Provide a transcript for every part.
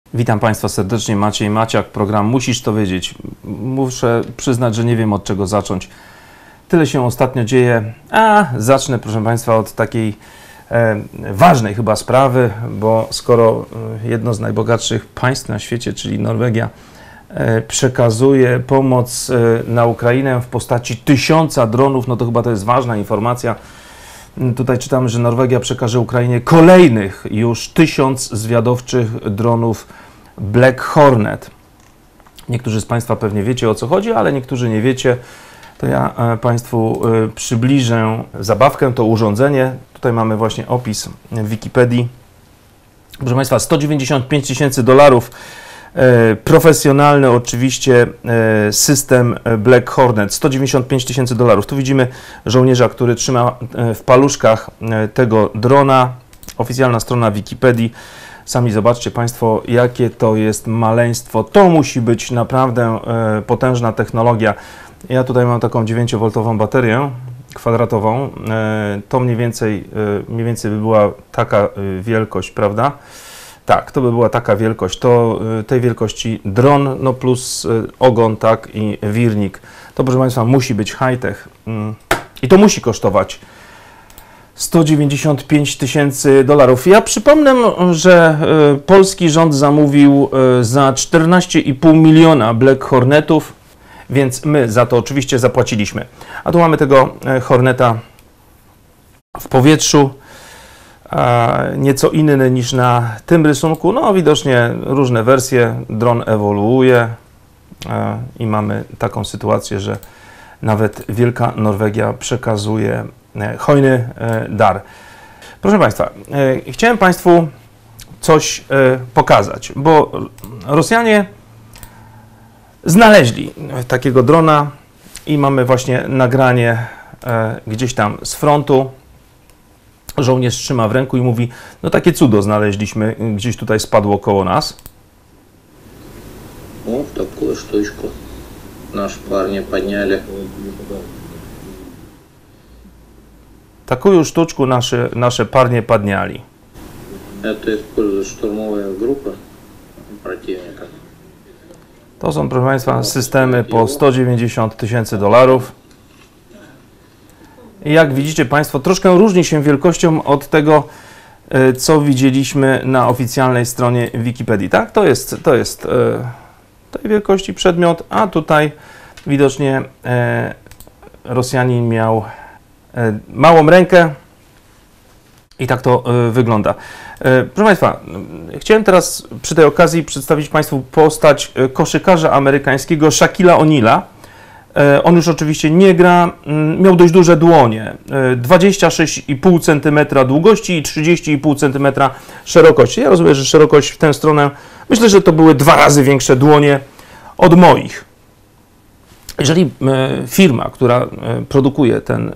Witam Państwa serdecznie, Maciej Maciak, program Musisz to wiedzieć. Muszę przyznać, że nie wiem od czego zacząć. Tyle się ostatnio dzieje, zacznę, proszę Państwa, od takiej ważnej chyba sprawy, bo skoro jedno z najbogatszych państw na świecie, czyli Norwegia, przekazuje pomoc na Ukrainę w postaci 1000 dronów, no to chyba to jest ważna informacja. Tutaj czytamy, że Norwegia przekaże Ukrainie kolejnych już 1000 zwiadowczych dronów Black Hornet. Niektórzy z Państwa pewnie wiecie, o co chodzi, ale niektórzy nie wiecie. To ja Państwu przybliżę zabawkę, to urządzenie. Tutaj mamy właśnie opis w Wikipedii. Proszę Państwa, $195 000. Profesjonalny oczywiście system Black Hornet, $195 000. Tu widzimy żołnierza, który trzyma w paluszkach tego drona. Oficjalna strona Wikipedii. Sami zobaczcie Państwo, jakie to jest maleństwo. To musi być naprawdę potężna technologia. Ja tutaj mam taką 9V baterię kwadratową. To mniej więcej by była taka wielkość, prawda? Tak, to by była taka wielkość, to tej wielkości dron, no plus ogon, tak, i wirnik. To, proszę Państwa, musi być high-tech i to musi kosztować $195 000. Ja przypomnę, że polski rząd zamówił za 14,5 miliona Black Hornetów, więc my za to oczywiście zapłaciliśmy. A tu mamy tego Horneta w powietrzu. Nieco inny niż na tym rysunku. No widocznie różne wersje, dron ewoluuje i mamy taką sytuację, że nawet Wielka Norwegia przekazuje hojny dar. Proszę Państwa, chciałem Państwu coś pokazać, bo Rosjanie znaleźli takiego drona i mamy właśnie nagranie gdzieś tam z frontu. Żołnierz trzyma w ręku i mówi, no takie cudo znaleźliśmy, gdzieś tutaj spadło koło nas. O, taką sztuczkę nasi parnie podniali. Taką sztuczkę nasze parnie podniali. To использует штурмовая группа противника. To są, proszę Państwa, systemy po $190 000. I jak widzicie Państwo, troszkę różni się wielkością od tego, co widzieliśmy na oficjalnej stronie Wikipedii. Tak? To jest tej wielkości przedmiot, a tutaj widocznie Rosjanin miał małą rękę i tak to wygląda. Proszę Państwa, chciałem teraz przy tej okazji przedstawić Państwu postać koszykarza amerykańskiego Shaquilla O'Neala. On już oczywiście nie gra, miał dość duże dłonie, 26,5 cm długości i 30,5 cm szerokości. Ja rozumiem, że szerokość w tę stronę, myślę, że to były 2 razy większe dłonie od moich. Jeżeli firma, która produkuje ten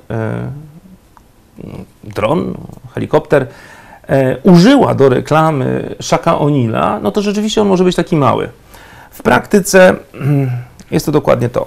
dron, helikopter, użyła do reklamy Shaqua O'Neala, no to rzeczywiście on może być taki mały. W praktyce jest to dokładnie to.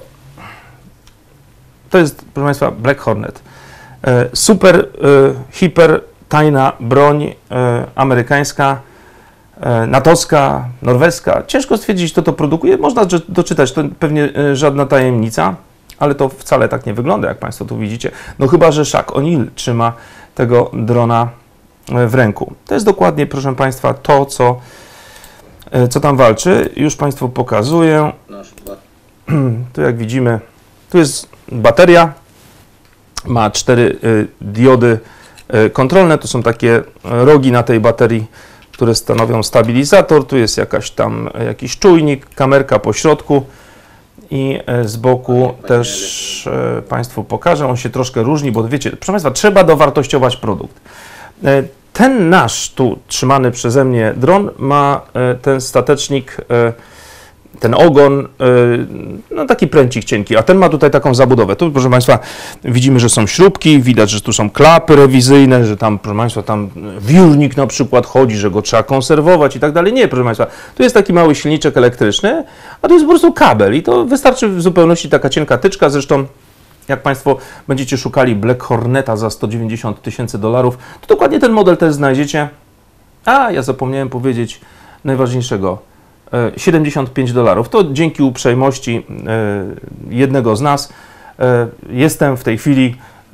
To jest, proszę Państwa, Black Hornet. Super, hiper tajna broń amerykańska, natowska, norweska. Ciężko stwierdzić, kto to produkuje. Można doczytać, to pewnie żadna tajemnica, ale to wcale tak nie wygląda, jak Państwo tu widzicie. No chyba, że Shaq O'Neal trzyma tego drona w ręku. To jest dokładnie, proszę Państwa, to, co tam walczy. Już Państwu pokazuję. Tu jak widzimy, tu jest bateria, ma 4 diody kontrolne, to są takie rogi na tej baterii, które stanowią stabilizator, tu jest jakiś czujnik, kamerka po środku i z boku też Państwu pokażę, on się troszkę różni, bo wiecie, proszę Państwa, trzeba dowartościować produkt. Ten nasz tu trzymany przeze mnie dron ma ten statecznik, ten ogon, no taki pręcik cienki, a ten ma tutaj taką zabudowę. Tu, proszę Państwa, widzimy, że są śrubki, widać, że tu są klapy rewizyjne, że tam, proszę Państwa, tam wiórnik na przykład chodzi, że go trzeba konserwować i tak dalej. Nie, proszę Państwa, tu jest taki mały silniczek elektryczny, a tu jest po prostu kabel i to wystarczy w zupełności taka cienka tyczka. Zresztą, jak Państwo będziecie szukali Black Horneta za $190 000, to dokładnie ten model też znajdziecie. A, ja zapomniałem powiedzieć najważniejszego. $75. To dzięki uprzejmości jednego z nas jestem w tej chwili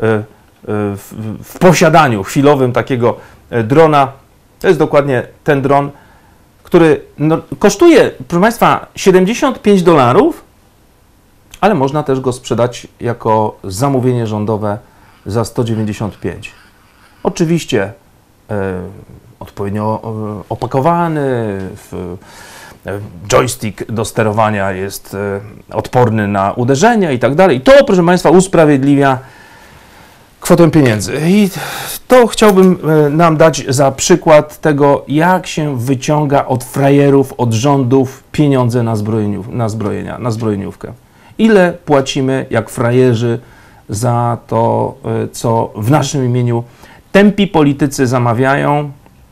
w posiadaniu chwilowym takiego drona. To jest dokładnie ten dron, który kosztuje, proszę Państwa, $75, ale można też go sprzedać jako zamówienie rządowe za 195. Oczywiście odpowiednio opakowany, joystick do sterowania jest odporny na uderzenia i tak dalej. To, proszę Państwa, usprawiedliwia kwotę pieniędzy. I to chciałbym nam dać za przykład tego, jak się wyciąga od frajerów, od rządów pieniądze na zbrojeniówkę. Ile płacimy jak frajerzy za to, co w naszym imieniu tępi politycy zamawiają,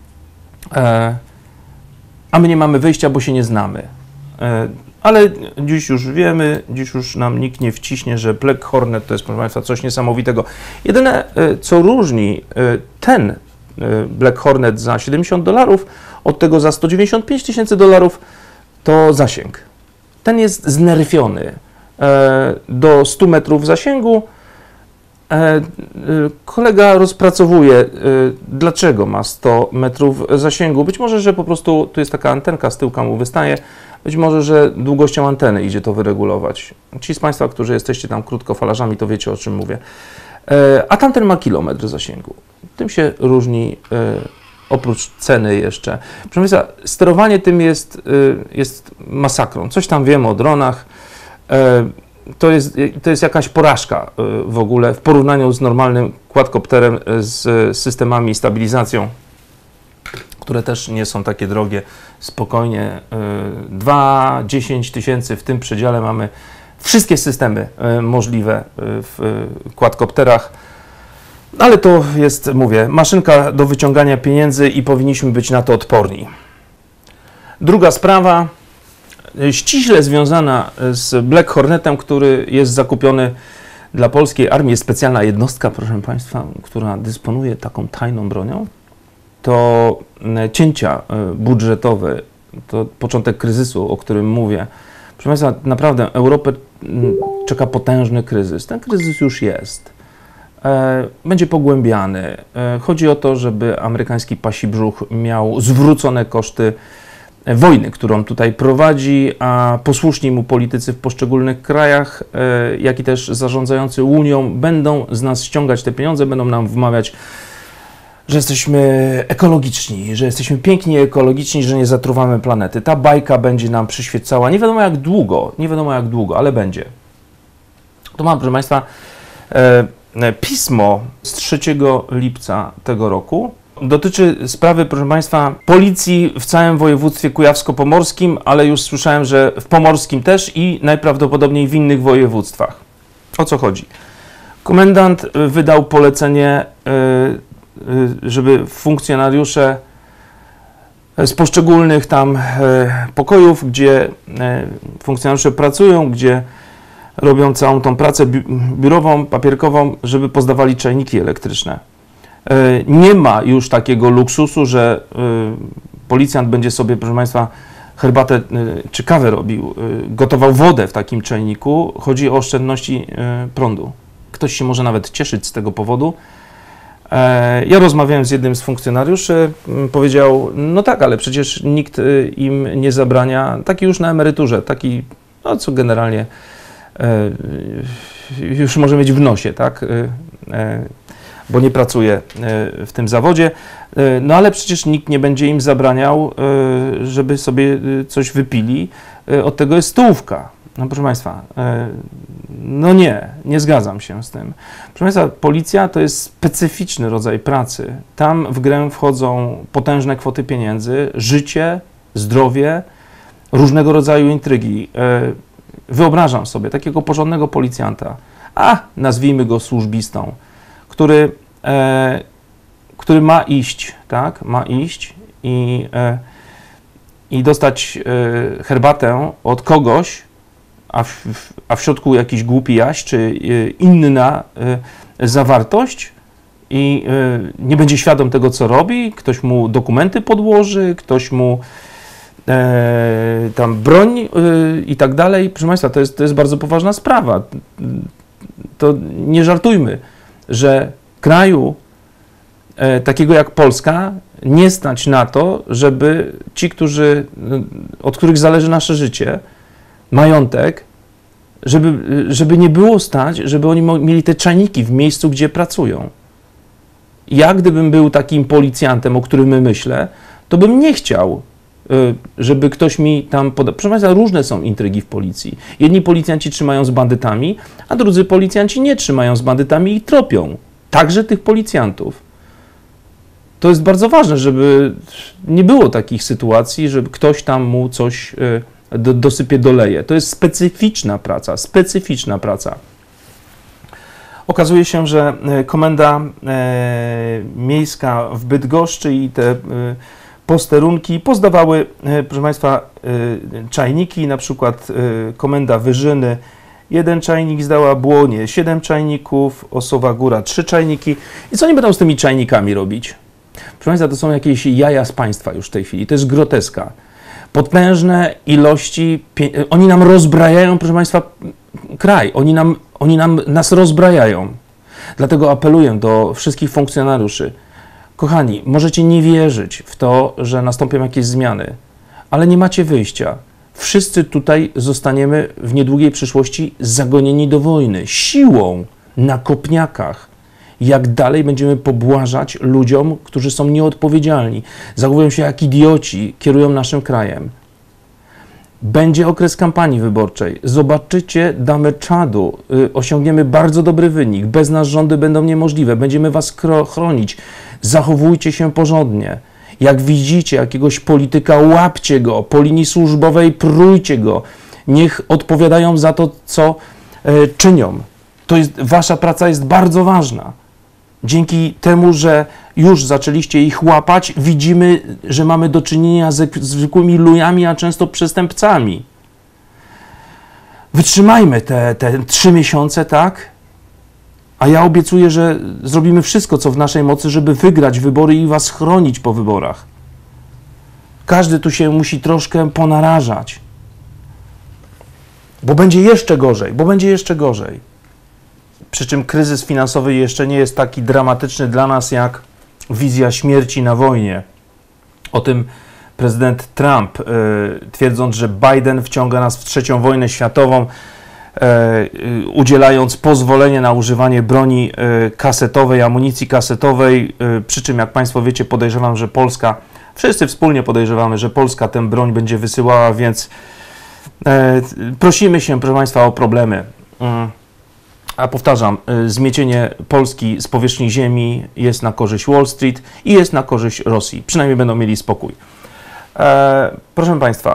a my nie mamy wyjścia, bo się nie znamy. Ale dziś już wiemy, dziś już nam nikt nie wciśnie, że Black Hornet to jest, proszę Państwa, coś niesamowitego. Jedyne, co różni ten Black Hornet za $70 od tego za $195 000, to zasięg. Ten jest znerfiony do 100 metrów zasięgu. Kolega rozpracowuje, dlaczego ma 100 metrów zasięgu. Być może, że po prostu tu jest taka antenka z tyłka mu wystaje. Być może, że długością anteny idzie to wyregulować. Ci z Państwa, którzy jesteście tam krótkofalarzami, to wiecie, o czym mówię. A tamten ma kilometr zasięgu. Tym się różni, oprócz ceny jeszcze. Proszę Państwa, sterowanie tym jest masakrą. Coś tam wiem o dronach. To jest jakaś porażka w ogóle w porównaniu z normalnym quadcopterem z systemami stabilizacją, które też nie są takie drogie. Spokojnie 2-10 tysięcy w tym przedziale mamy wszystkie systemy możliwe w quadcopterach, ale to jest, mówię, maszynka do wyciągania pieniędzy i powinniśmy być na to odporni. Druga sprawa, ściśle związana z Black Hornetem, który jest zakupiony dla polskiej armii, jest specjalna jednostka, proszę Państwa, która dysponuje taką tajną bronią. To cięcia budżetowe, to początek kryzysu, o którym mówię. Proszę Państwa, naprawdę Europę czeka potężny kryzys. Ten kryzys już jest. Będzie pogłębiany. Chodzi o to, żeby amerykański pasi brzuch miał zwrócone koszty wojny, którą tutaj prowadzi, a posłuszni mu politycy w poszczególnych krajach, jak i też zarządzający Unią będą z nas ściągać te pieniądze, będą nam wmawiać, że jesteśmy ekologiczni, że jesteśmy pięknie ekologiczni, że nie zatruwamy planety. Ta bajka będzie nam przyświecała nie wiadomo jak długo, ale będzie. Tu mam, proszę Państwa, pismo z 3 lipca tego roku. Dotyczy sprawy, proszę Państwa, policji w całym województwie kujawsko-pomorskim, ale już słyszałem, że w pomorskim też i najprawdopodobniej w innych województwach. O co chodzi? Komendant wydał polecenie, żeby funkcjonariusze z poszczególnych tam pokojów, gdzie funkcjonariusze pracują, gdzie robią całą tą pracę biurową, papierkową, żeby pozdawali czajniki elektryczne. Nie ma już takiego luksusu, że policjant będzie sobie, proszę Państwa, herbatę czy kawę robił, gotował wodę w takim czajniku. Chodzi o oszczędności prądu. Ktoś się może nawet cieszyć z tego powodu. Ja rozmawiałem z jednym z funkcjonariuszy, powiedział, no tak, ale przecież nikt im nie zabrania, taki już na emeryturze, taki, no co generalnie już może mieć w nosie, tak, bo nie pracuje w tym zawodzie, no ale przecież nikt nie będzie im zabraniał, żeby sobie coś wypili, od tego jest stołówka. No proszę Państwa, no nie zgadzam się z tym. Proszę Państwa, policja to jest specyficzny rodzaj pracy. Tam w grę wchodzą potężne kwoty pieniędzy, życie, zdrowie, różnego rodzaju intrygi. Wyobrażam sobie takiego porządnego policjanta, nazwijmy go służbistą, który ma iść, tak, ma iść i dostać herbatę od kogoś, a w środku jakiś głupi jaś, czy inna zawartość i nie będzie świadom tego, co robi, ktoś mu dokumenty podłoży, ktoś mu tam broń i tak dalej. Proszę Państwa, to jest bardzo poważna sprawa. To nie żartujmy, że kraju takiego jak Polska nie stać na to, żeby ci, od których zależy nasze życie, majątek, żeby nie było stać, żeby oni mieli te czajniki w miejscu, gdzie pracują. Ja, gdybym był takim policjantem, o którym myślę, to bym nie chciał, żeby ktoś mi tam podał. Proszę Państwa, różne są intrygi w policji. Jedni policjanci trzymają z bandytami, a drudzy policjanci nie trzymają z bandytami i tropią. Także tych policjantów. To jest bardzo ważne, żeby nie było takich sytuacji, żeby ktoś tam mu coś dosypie, doleje. To jest specyficzna praca, specyficzna praca. Okazuje się, że komenda miejska w Bydgoszczy i te posterunki pozdawały, proszę Państwa, czajniki, na przykład komenda Wyżyny 1 czajnik zdała, Błonie 7 czajników, Osowa Góra 3 czajniki. I co oni będą z tymi czajnikami robić? Proszę Państwa, to są jakieś jaja z państwa już w tej chwili, to jest groteska. Potężne ilości, oni nam rozbrajają, proszę Państwa, kraj, nas rozbrajają. Dlatego apeluję do wszystkich funkcjonariuszy. Kochani, możecie nie wierzyć w to, że nastąpią jakieś zmiany, ale nie macie wyjścia. Wszyscy tutaj zostaniemy w niedługiej przyszłości zagonieni do wojny, siłą, na kopniakach. Jak dalej będziemy pobłażać ludziom, którzy są nieodpowiedzialni, zachowują się jak idioci, kierują naszym krajem. Będzie okres kampanii wyborczej. Zobaczycie damę Czadu. Osiągniemy bardzo dobry wynik. Bez nas rządy będą niemożliwe. Będziemy was chronić. Zachowujcie się porządnie. Jak widzicie jakiegoś polityka, łapcie go. Po linii służbowej prujcie go. Niech odpowiadają za to, co czynią. Wasza praca jest bardzo ważna. Dzięki temu, że już zaczęliście ich łapać, widzimy, że mamy do czynienia ze zwykłymi lujami, a często przestępcami. Wytrzymajmy te 3 miesiące, tak? A ja obiecuję, że zrobimy wszystko, co w naszej mocy, żeby wygrać wybory i was chronić po wyborach. Każdy tu się musi troszkę ponarażać. Bo będzie jeszcze gorzej, Przy czym kryzys finansowy jeszcze nie jest taki dramatyczny dla nas, jak wizja śmierci na wojnie. O tym prezydent Trump, twierdząc, że Biden wciąga nas w III wojnę światową, udzielając pozwolenia na używanie broni kasetowej, amunicji kasetowej, przy czym, jak Państwo wiecie, podejrzewam, że Polska, wszyscy wspólnie podejrzewamy, że Polska tę broń będzie wysyłała, więc prosimy się, proszę Państwa, o problemy. A powtarzam, zmiecienie Polski z powierzchni ziemi jest na korzyść Wall Street i jest na korzyść Rosji. Przynajmniej będą mieli spokój. Proszę Państwa,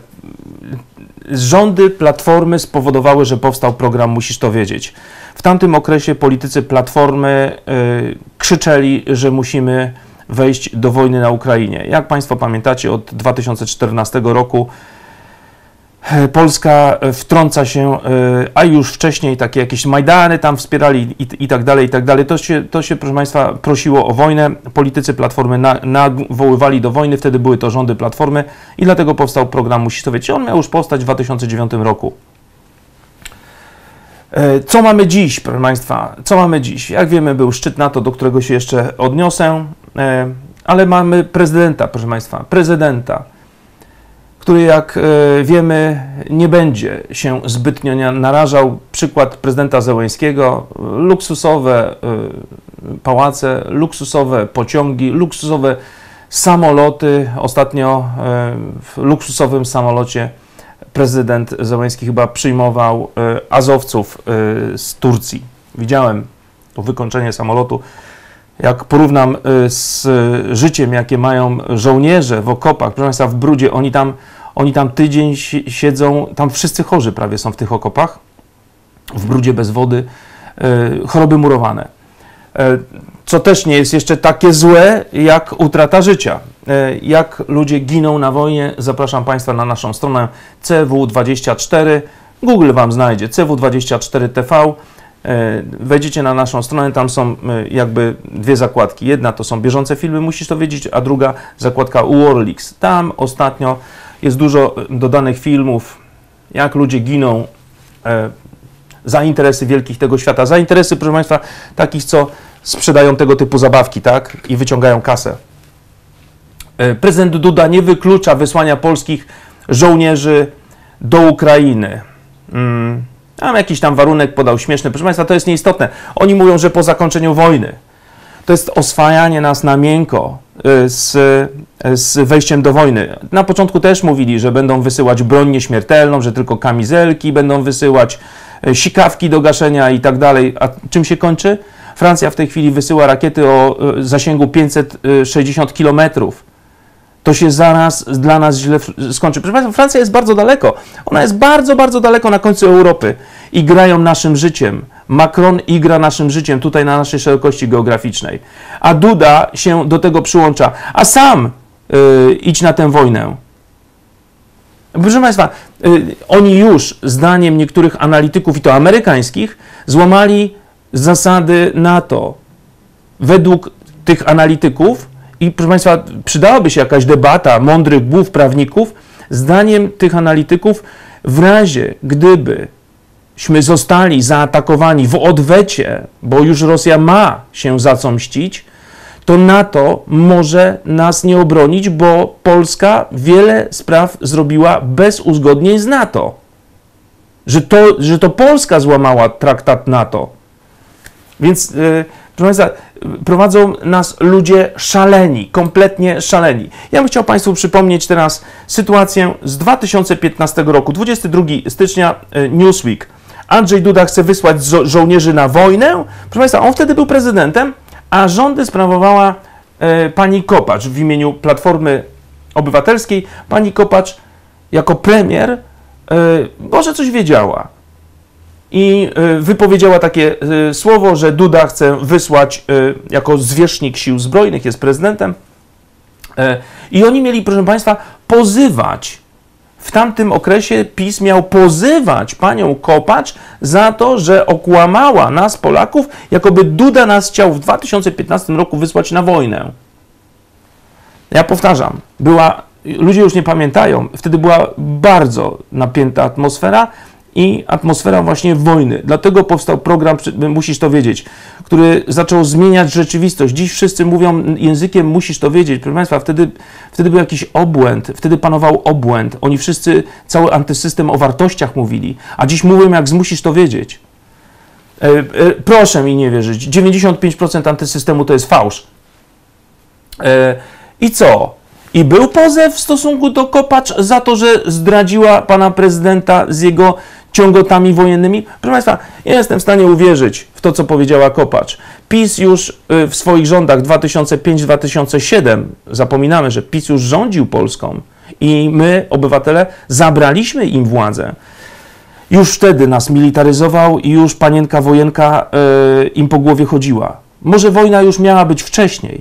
rządy Platformy spowodowały, że powstał program Musisz to wiedzieć. W tamtym okresie politycy Platformy krzyczeli, że musimy wejść do wojny na Ukrainie. Jak Państwo pamiętacie, od 2014 roku Polska wtrąca się, a już wcześniej takie jakieś Majdany tam wspierali i tak dalej, i tak dalej. To się, proszę Państwa, prosiło o wojnę. Politycy Platformy nawoływali do wojny, wtedy były to rządy Platformy i dlatego powstał program Musisz to wiedzieć. On miał już powstać w 2009 roku. Co mamy dziś, proszę Państwa? Co mamy dziś? Jak wiemy, był szczyt NATO, do którego się jeszcze odniosę, ale mamy prezydenta, proszę Państwa, prezydenta, który, jak wiemy, nie będzie się zbytnio narażał. Przykład prezydenta Zełenskiego, luksusowe pałace, luksusowe pociągi, luksusowe samoloty. Ostatnio w luksusowym samolocie prezydent Zełenski chyba przyjmował azowców z Turcji. Widziałem to wykończenie samolotu. Jak porównam z życiem, jakie mają żołnierze w okopach, proszę Państwa, w brudzie, oni tam tydzień siedzą, tam wszyscy chorzy prawie są w tych okopach, w brudzie bez wody, choroby murowane. Co też nie jest jeszcze takie złe, jak utrata życia. Jak ludzie giną na wojnie, zapraszam Państwa na naszą stronę CW24, Google Wam znajdzie, CW24TV, wejdziecie na naszą stronę, tam są jakby dwie zakładki. Jedna to są bieżące filmy, musisz to wiedzieć, a druga zakładka Warleaks. Tam ostatnio jest dużo dodanych filmów, jak ludzie giną za interesy wielkich tego świata, za interesy, proszę Państwa, takich, co sprzedają tego typu zabawki, tak, i wyciągają kasę. Prezydent Duda nie wyklucza wysłania polskich żołnierzy do Ukrainy. Tam jakiś tam warunek podał śmieszny. Proszę Państwa, to jest nieistotne. Oni mówią, że po zakończeniu wojny. To jest oswajanie nas na miękko z wejściem do wojny. Na początku też mówili, że będą wysyłać broń nieśmiertelną, że tylko kamizelki będą wysyłać, sikawki do gaszenia i tak dalej. A czym się kończy? Francja w tej chwili wysyła rakiety o zasięgu 560 km. To się zaraz dla nas źle skończy. Proszę Państwa, Francja jest bardzo daleko. Ona jest bardzo, bardzo daleko na końcu Europy i grają naszym życiem. Macron igra naszym życiem tutaj na naszej szerokości geograficznej. A Duda się do tego przyłącza. A sam idź na tę wojnę. Proszę Państwa, oni już, zdaniem niektórych analityków, i to amerykańskich, złamali zasady NATO. Według tych analityków, i proszę Państwa, przydałaby się jakaś debata mądrych głów prawników, zdaniem tych analityków, w razie gdybyśmy zostali zaatakowani w odwecie, bo już Rosja ma się za co mścić, to NATO może nas nie obronić, bo Polska wiele spraw zrobiła bez uzgodnień z NATO. Że to Polska złamała traktat NATO. Więc, proszę Państwa, prowadzą nas ludzie szaleni, kompletnie szaleni. Ja bym chciał Państwu przypomnieć teraz sytuację z 2015 roku, 22 stycznia, Newsweek. Andrzej Duda chce wysłać żołnierzy na wojnę. Proszę Państwa, on wtedy był prezydentem, a rządy sprawowała pani Kopacz w imieniu Platformy Obywatelskiej. Pani Kopacz jako premier może coś wiedziała. I wypowiedziała takie słowo, że Duda chce wysłać jako zwierzchnik sił zbrojnych, jest prezydentem. I oni mieli, proszę Państwa, pozywać. W tamtym okresie PiS miał pozywać panią Kopacz za to, że okłamała nas, Polaków, jakoby Duda nas chciał w 2015 roku wysłać na wojnę. Ja powtarzam, ludzie już nie pamiętają, wtedy była bardzo napięta atmosfera, i atmosfera właśnie wojny. Dlatego powstał program, musisz to wiedzieć, który zaczął zmieniać rzeczywistość. Dziś wszyscy mówią językiem musisz to wiedzieć. Proszę Państwa, wtedy był jakiś obłęd, wtedy panował obłęd. Oni wszyscy, cały antysystem o wartościach mówili, a dziś mówią jak z musisz to wiedzieć. Proszę mi nie wierzyć, 95% antysystemu to jest fałsz. I co? I był pozew w stosunku do Kopacz za to, że zdradziła pana prezydenta z jego ciągotami wojennymi? Proszę Państwa, ja jestem w stanie uwierzyć w to, co powiedziała Kopacz. PiS już w swoich rządach 2005-2007, zapominamy, że PiS już rządził Polską i my, obywatele, zabraliśmy im władzę. Już wtedy nas militaryzował i już panienka wojenka im po głowie chodziła. Może wojna już miała być wcześniej.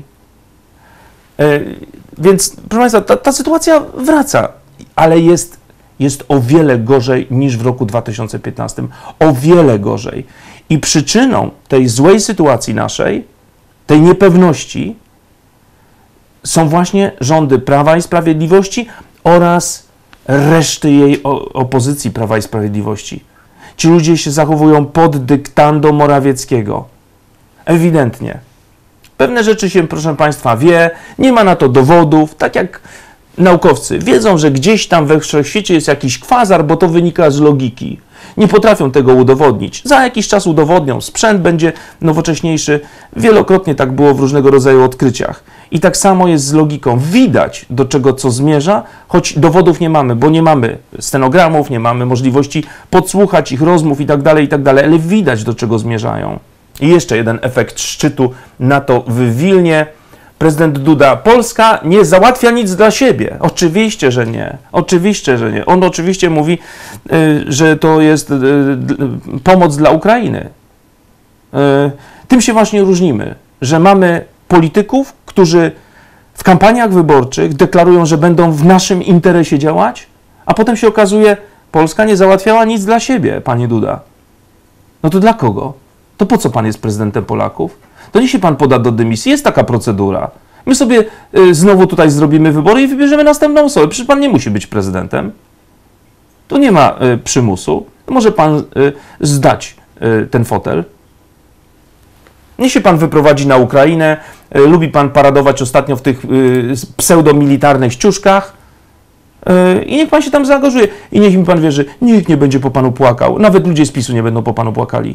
Więc, proszę Państwa, ta sytuacja wraca, ale jest o wiele gorzej niż w roku 2015. O wiele gorzej. I przyczyną tej złej sytuacji naszej, tej niepewności, są właśnie rządy Prawa i Sprawiedliwości oraz reszty jej opozycji Prawa i Sprawiedliwości. Ci ludzie się zachowują pod dyktando Morawieckiego. Ewidentnie. Pewne rzeczy się, proszę Państwa, wie, nie ma na to dowodów, tak jak naukowcy wiedzą, że gdzieś tam we wszechświecie jest jakiś kwazar, bo to wynika z logiki. Nie potrafią tego udowodnić. Za jakiś czas udowodnią, sprzęt będzie nowocześniejszy. Wielokrotnie tak było w różnego rodzaju odkryciach. I tak samo jest z logiką. Widać, do czego co zmierza, choć dowodów nie mamy, bo nie mamy stenogramów, nie mamy możliwości podsłuchać ich rozmów i tak dalej, ale widać, do czego zmierzają. I jeszcze jeden efekt szczytu NATO w Wilnie. Prezydent Duda, Polska nie załatwia nic dla siebie. Oczywiście, że nie. Oczywiście, że nie. On oczywiście mówi, że to jest pomoc dla Ukrainy. Tym się właśnie różnimy, że mamy polityków, którzy w kampaniach wyborczych deklarują, że będą w naszym interesie działać, a potem się okazuje, Polska nie załatwiała nic dla siebie, panie Duda. No to dla kogo? To po co pan jest prezydentem Polaków? To niech się pan poda do dymisji. Jest taka procedura. My sobie znowu tutaj zrobimy wybory i wybierzemy następną osobę. Przecież pan nie musi być prezydentem. Tu nie ma przymusu. Może pan zdać ten fotel. Niech się pan wyprowadzi na Ukrainę. Lubi pan paradować ostatnio w tych pseudomilitarnych ściuszkach. I niech pan się tam zaangażuje. I niech mi pan wierzy, nikt nie będzie po panu płakał. Nawet ludzie z PiS-u nie będą po panu płakali.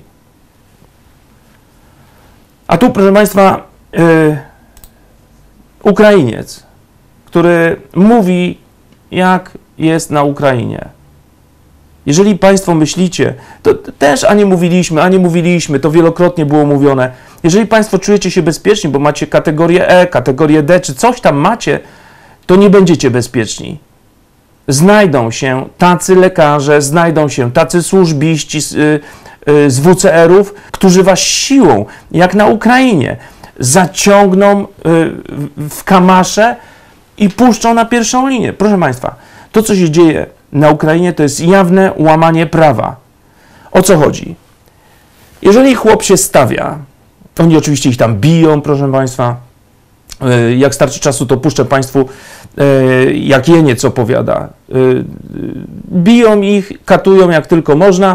A tu, proszę państwa, Ukrainiec, który mówi, jak jest na Ukrainie. Jeżeli państwo myślicie, to też a nie mówiliśmy, to wielokrotnie było mówione. Jeżeli państwo czujecie się bezpieczni, bo macie kategorię E, kategorię D, czy coś tam macie, to nie będziecie bezpieczni. Znajdą się tacy lekarze, znajdą się tacy służbiści z WCR-ów, którzy was siłą, jak na Ukrainie, zaciągną w kamasze i puszczą na pierwszą linię. Proszę państwa, to co się dzieje na Ukrainie, to jest jawne łamanie prawa. O co chodzi? Jeżeli chłop się stawia, oni oczywiście ich tam biją, proszę państwa, jak starczy czasu, to puszczę państwu, jak Jeniec opowiada. Biją ich, katują jak tylko można,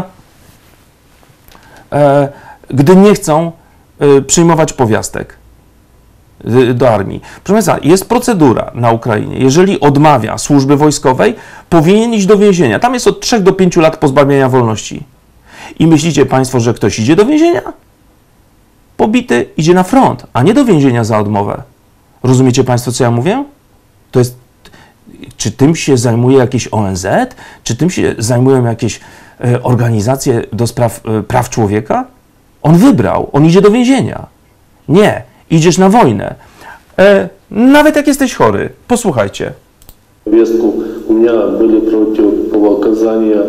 gdy nie chcą przyjmować powiastek do armii. Proszę państwa, jest procedura na Ukrainie. Jeżeli odmawia służby wojskowej, powinien iść do więzienia. Tam jest od 3 do 5 lat pozbawienia wolności. I myślicie państwo, że ktoś idzie do więzienia? Pobity idzie na front, a nie do więzienia za odmowę. Rozumiecie państwo, co ja mówię? To jest, czy tym się zajmuje jakieś ONZ? Czy tym się zajmują jakieś organizacje do spraw praw człowieka? On wybrał, on idzie do więzienia. Nie, idziesz na wojnę. Nawet jak jesteś chory. Posłuchajcie. Повестку у меня были противопоказания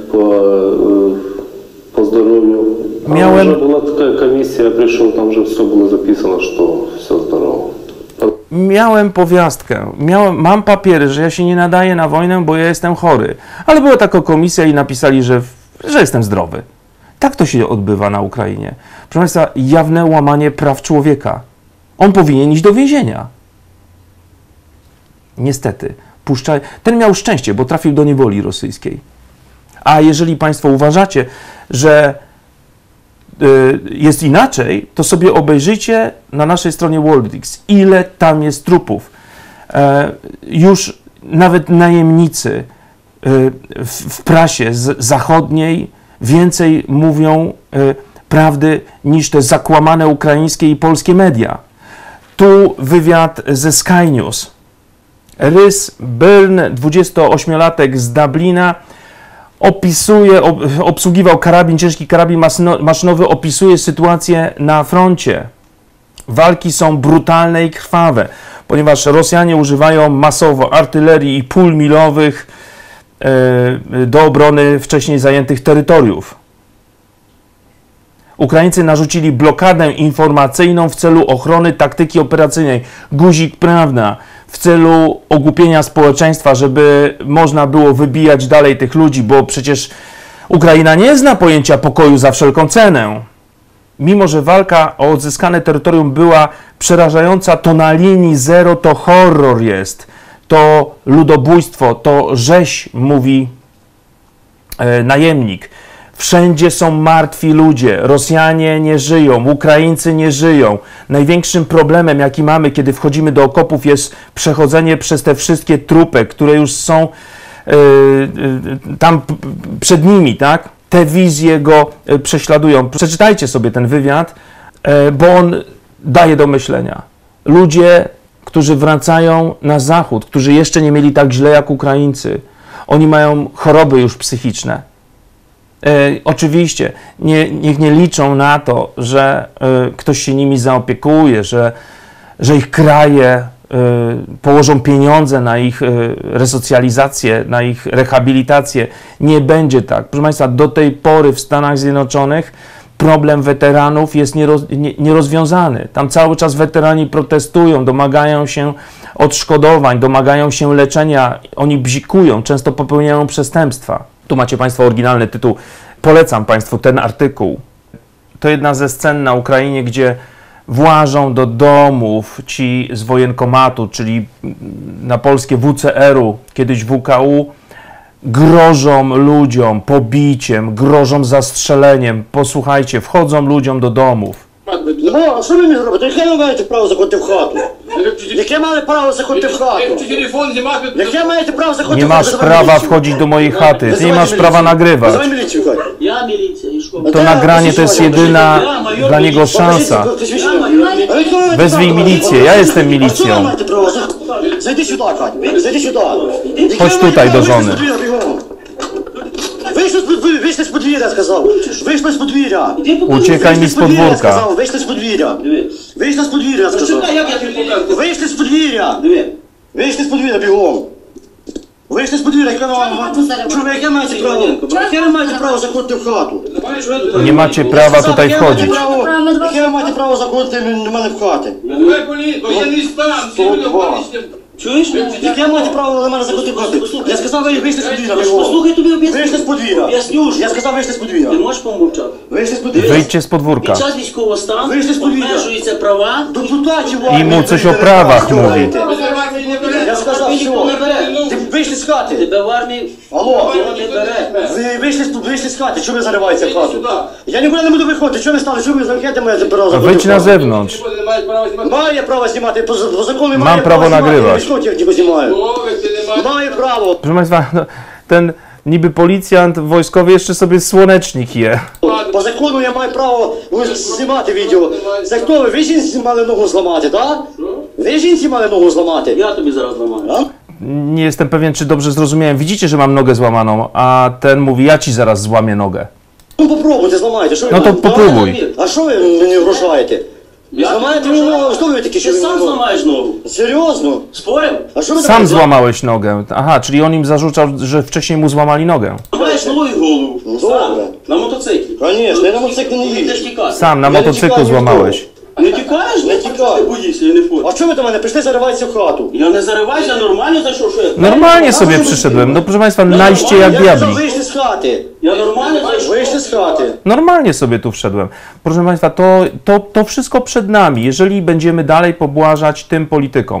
по здоровью. Miałem... Уже была такая комиссия, пришел, там же все было записано, что все здорово. Miałem powiastkę, mam papiery, że ja się nie nadaję na wojnę, bo ja jestem chory. Ale była taka komisja i napisali, że jestem zdrowy. Tak to się odbywa na Ukrainie. Proszę państwa, jawne łamanie praw człowieka. On powinien iść do więzienia. Niestety. Ten miał szczęście, bo trafił do niewoli rosyjskiej. A jeżeli państwo uważacie, że jest inaczej, to sobie obejrzyjcie na naszej stronie Worldix, ile tam jest trupów. Już nawet najemnicy w prasie zachodniej więcej mówią prawdy niż te zakłamane ukraińskie i polskie media. Tu wywiad ze Sky News. Rys Byrne, 28-latek z Dublina, obsługiwał karabin, ciężki karabin maszynowy, opisuje sytuację na froncie. Walki są brutalne i krwawe, ponieważ Rosjanie używają masowo artylerii i pól milowych do obrony wcześniej zajętych terytoriów. Ukraińcy narzucili blokadę informacyjną w celu ochrony taktyki operacyjnej. Guzik prawda, w celu ogłupienia społeczeństwa, żeby można było wybijać dalej tych ludzi, bo przecież Ukraina nie zna pojęcia pokoju za wszelką cenę. Mimo że walka o odzyskane terytorium była przerażająca, to na linii zero to horror jest. To ludobójstwo, to rzeź, mówi najemnik. Wszędzie są martwi ludzie, Rosjanie nie żyją, Ukraińcy nie żyją. Największym problemem, jaki mamy, kiedy wchodzimy do okopów, jest przechodzenie przez te wszystkie trupy, które już są tam przed nimi, tak? Te wizje go prześladują. Przeczytajcie sobie ten wywiad, bo on daje do myślenia. Ludzie, którzy wracają na zachód, którzy jeszcze nie mieli tak źle jak Ukraińcy, oni mają choroby już psychiczne. Oczywiście niech nie liczą na to, że ktoś się nimi zaopiekuje, że ich kraje położą pieniądze na ich resocjalizację, na ich rehabilitację. Nie będzie tak. Proszę państwa, do tej pory w Stanach Zjednoczonych problem weteranów jest nierozwiązany. Tam cały czas weterani protestują, domagają się odszkodowań, domagają się leczenia. Oni bzikują, często popełniają przestępstwa. Tu macie państwo oryginalny tytuł. Polecam państwu ten artykuł. To jedna ze scen na Ukrainie, gdzie włażą do domów ci z wojenkomatu, czyli na polskie WCR-u, kiedyś WKU, grożą ludziom pobiciem, grożą zastrzeleniem. Posłuchajcie, wchodzą ludziom do domów. Ну, а що ви мені зробите? Яке ви маєте право заходити в хату? Яке маєте право заходити в хату? Яке маєте право заходити Nie в хату? masz prawa wchodzić do mojej chaty, ty nie masz prawa nagrywać. Wzywaj milicję, chodź. Ja milicja i szkoła. To nagranie to jest jedyna dla niego szansa. Wezwij milicję, ja jestem А що ви milicją. маєте право? Зайди сюди, Кать. Зайди сюди. Chodź tutaj do żony. Вийшли з подвір'я, сказав. Вийшли з подвір'я. Uciekaj mi z podwórka. Сказав, вийшли з подвір'я. Вийшли з подвір'я, сказав. Чекай, як я тобі покажу? Вийшли з подвір'я. Диви. Вийшли з подвір'я бігом. Вийшли з подвір'я, яке яке маєте право? Яке ви маєте право заходити в хату? Nie macie prawa tutaj wchodzić. Яке ви маєте право заходити до мене в хати? Воєнний стан, Чуєш? Яке маєте право до мене заходити в хату? Я сказав, ви вийшли з подвір'я бігом. Послухай, тобі об'ясню. Вийшли з подвір'я. Об'ясню ж. Я сказав, вийшли з подвір'я. Ти можеш помовчати? Вийшли з подвір'я. Wyjdźcie z podwórka. Під час військового стану Вийшли з подвір'я. обмежуються права. Депутатів I mu coś o prawach mówi. Я сказав, Ніхто не все. бере. Ти вийшли з хати. Тебе в армії Алло. ніхто не бере. Ви вийшли з хати, чого ви зариваєтеся в хату? Я нікуди не буду виходити, чого ви стали, чого ви замахаєте мене право заходити? Wyjdź na zewnątrz. Має право знімати, по закону Mam має prawo знімати, nagrywać. військову техніку знімаю. Має право. Proszę Państwa, no, ten niby policjant wojskowy jeszcze sobie słonecznik je. По закону я маю право знімати відео. Це хто ви? Ви жінці мали ногу зламати, так? Ви жінці мали ногу зламати? Я тобі зараз ламаю. А? Nie jestem pewien, czy dobrze zrozumiałem. Widzicie, że mam nogę złamaną, a ten mówi, ja ci zaraz złamię nogę. Ну попробуйте, зламайте. Що ви No to маєте? popróbuj. А що ви мені вражаєте? Зламаєте мені ногу, що ви такі, Ти що ви сам мені ногу? зламаєш ногу. Серйозно? Спорим? А що ви Sam таке? złamałeś nogę. Aha, czyli on im zarzucał, że wcześniej mu złamali nogę. Зламаєш ногу і голову. Добре. Сам. На мотоциклі. Конечно, я на мотоциклі не Ти йдеш їжджу. тікати. Sam na Ja nie motocyklu ciekałem złamałeś. Не тікаєш? Не тікаю. Ти боїшся, я не хочу. А чого ви до мене прийшли зариватися в хату? Я не зариваюся, нормально зайшов, що я? Normalnie sobie przyszedłem. No proszę Państwa, najście jak Я казав, diabli. вийшли з хати. Я нормально зайшов. Вийшли з хати. Normalnie sobie tu wszedłem. Proszę Państwa, to wszystko przed nami, jeżeli będziemy dalej pobłażać tym politykom.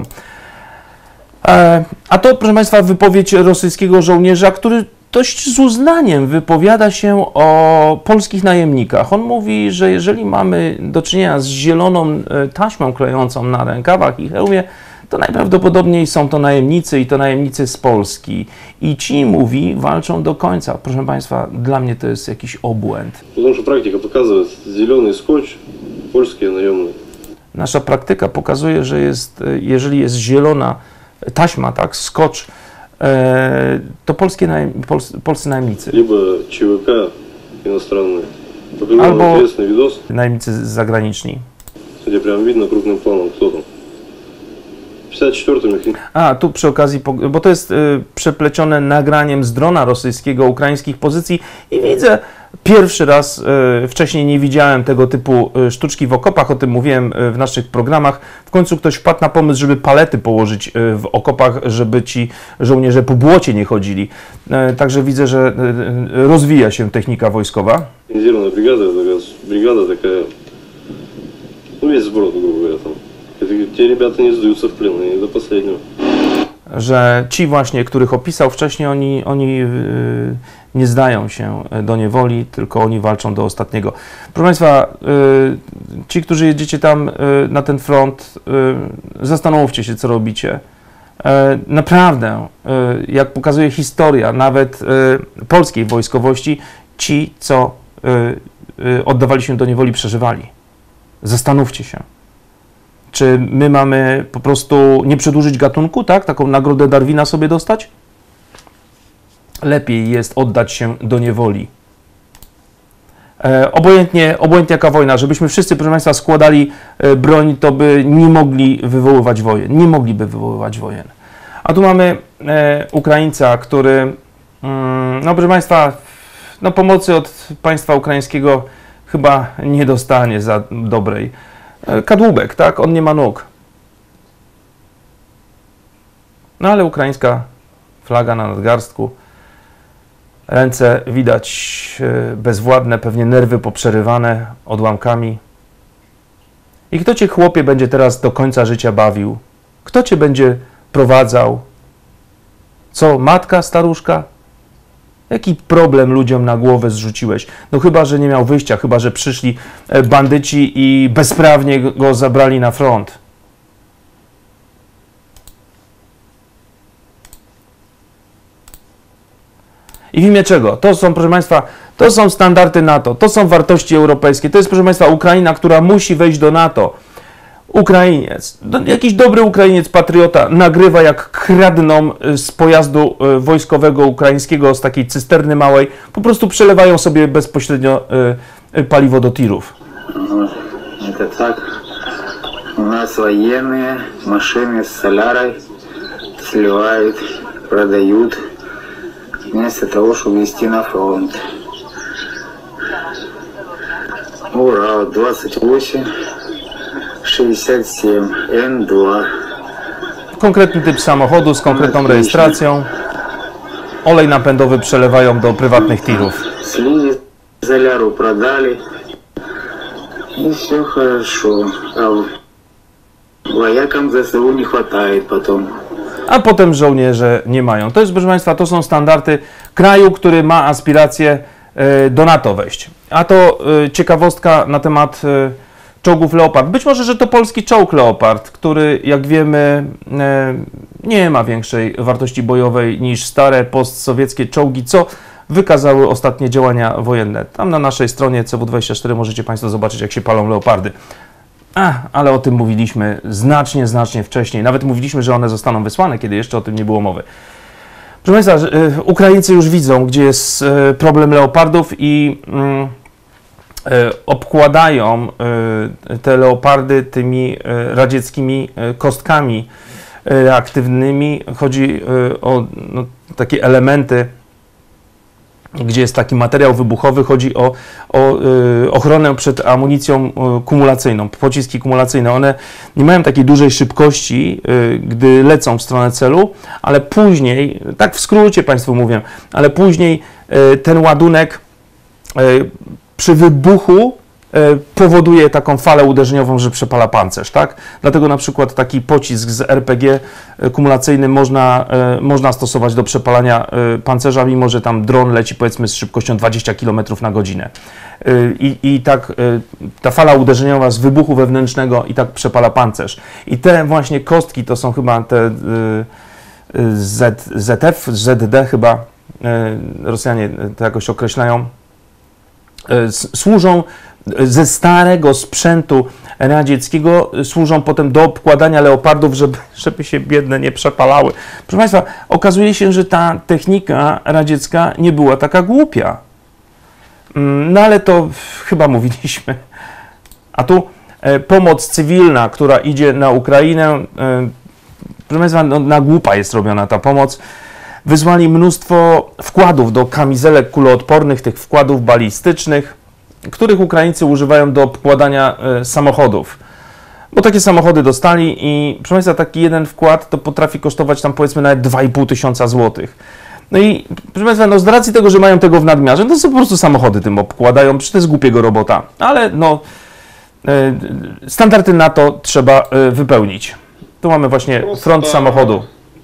A to, proszę Państwa, wypowiedź rosyjskiego żołnierza, który dość z uznaniem wypowiada się o polskich najemnikach. On mówi, że jeżeli mamy do czynienia z zieloną taśmą klejącą na rękawach i hełmie, to najprawdopodobniej są to najemnicy i to najemnicy z Polski. I ci, mówi, walczą do końca. Proszę Państwa, dla mnie to jest jakiś obłęd. Потому что практика показывает, зеленый скотч, польские наемные. Nasza praktyka pokazuje, że jeżeli jest zielona taśma, tak, skocz, to polscy najemnicy. Либо ЧВК иностранные. Показал Albo- интересный видос, Najemnicy zagraniczni. где прям видно крупным планом, кто там. 54-й механизм. A, tu przy okazji, bo to jest przeplecione nagraniem z drona rosyjskiego ukraińskich pozycji i widzę pierwszy raz, wcześniej nie widziałem tego typu sztuczki w okopach, o tym mówiłem w naszych programach. W końcu ktoś wpadł na pomysł, żeby palety położyć w okopach, żeby ci żołnierze po błocie nie chodzili. Także widzę, że rozwija się technika wojskowa. Организированная бригада, это бригада такая, ну весь сброд, грубо говоря, там. Те ребята не сдаются в плен, они до последнего. Że ci właśnie, których opisał wcześniej, oni nie zdają się do niewoli, tylko oni walczą do ostatniego. Proszę Państwa, ci, którzy jedziecie tam na ten front, zastanówcie się, co robicie. Naprawdę, jak pokazuje historia, nawet polskiej wojskowości, ci, co oddawali się do niewoli, przeżywali. Zastanówcie się. Czy my mamy po prostu nie przedłużyć gatunku, tak? Taką nagrodę Darwina sobie dostać? Lepiej jest oddać się do niewoli. Obojętnie jaka wojna, żebyśmy wszyscy, proszę Państwa, składali broń, to by nie mogli wywoływać wojen. Nie mogliby wywoływać wojen. A tu mamy Ukraińca, który, no proszę Państwa, no pomocy od państwa ukraińskiego chyba nie dostanie za dobrej. Kadłubek, tak? On nie ma nóg. No ale ukraińska flaga na nadgarstku. Ręce widać bezwładne, pewnie nerwy poprzerywane odłamkami. I kto cię, chłopie, będzie teraz do końca życia bawił? Kto cię będzie prowadzał? Co, matka, staruszka? Jaki problem ludziom na głowę zrzuciłeś? No chyba, że nie miał wyjścia, chyba, że przyszli bandyci i bezprawnie go zabrali na front. I w imię czego? To są, proszę Państwa, to są standardy NATO, to są wartości europejskie. To jest, proszę Państwa, Ukraina, która musi wejść do NATO. Ukrainiec, jakiś dobry Ukrainiec, patriota, nagrywa, jak kradną z pojazdu wojskowego ukraińskiego, z takiej cysterny małej, po prostu przelewają sobie bezpośrednio paliwo do tirów. Это так. У нас военные машины с солярой сливают, продают, вместо того, чтобы везти на фронт. Урал 28 67 N2. Konkretny typ samochodu z konkretną rejestracją. Olej napędowy przelewają do prywatnych tirów. Слили соляру, продали. И все хорошо. А воякам ЗСУ не хватает потом. A potem żołnierze nie mają. To jest, proszę Państwa, to są standardy kraju, który ma aspiracje do NATO wejść. A to ciekawostka na temat czołgów Leopard. Być może, że to polski czołg Leopard, który, jak wiemy, nie ma większej wartości bojowej niż stare postsowieckie czołgi, co wykazały ostatnie działania wojenne. Tam na naszej stronie CW24 możecie Państwo zobaczyć, jak się palą Leopardy. Ale o tym mówiliśmy znacznie wcześniej. Nawet mówiliśmy, że one zostaną wysłane, kiedy jeszcze o tym nie było mowy. Proszę Państwa, Ukraińcy już widzą, gdzie jest problem Leopardów i obkładają te Leopardy tymi radzieckimi kostkami reaktywnymi. Chodzi o takie elementy, gdzie jest taki materiał wybuchowy, chodzi o ochronę przed amunicją kumulacyjną, pociski kumulacyjne. One nie mają takiej dużej szybkości, gdy lecą w stronę celu, ale później, tak w skrócie Państwu mówię, ale później ten ładunek przy wybuchu powoduje taką falę uderzeniową, że przepala pancerz, tak? Dlatego na przykład taki pocisk z RPG kumulacyjny można stosować do przepalania pancerza, mimo że tam dron leci, powiedzmy, z szybkością 20 km na godzinę. I tak ta fala uderzeniowa z wybuchu wewnętrznego i tak przepala pancerz. I te właśnie kostki to są chyba te ZF, ZD chyba, Rosjanie to jakoś określają, służą ze starego sprzętu radzieckiego, służą potem do obkładania leopardów, żeby się biedne nie przepalały. Proszę Państwa, okazuje się, że ta technika radziecka nie była taka głupia. No ale to chyba mówiliśmy. A tu pomoc cywilna, która idzie na Ukrainę, proszę Państwa, na głupa jest robiona ta pomoc. Wysłali mnóstwo wkładów do kamizelek kuloodpornych, tych wkładów balistycznych, których Ukraińcy używają do obkładania samochodów. Bo takie samochody dostali i, proszę Państwa, taki jeden wkład to potrafi kosztować tam, powiedzmy, nawet 2500 złotych. No i, proszę Państwa, z racji tego, że mają tego w nadmiarze, to sobie po prostu samochody tym obkładają, przecież to jest głupiego robota. Ale standardy NATO trzeba wypełnić. Tu mamy właśnie front samochodu.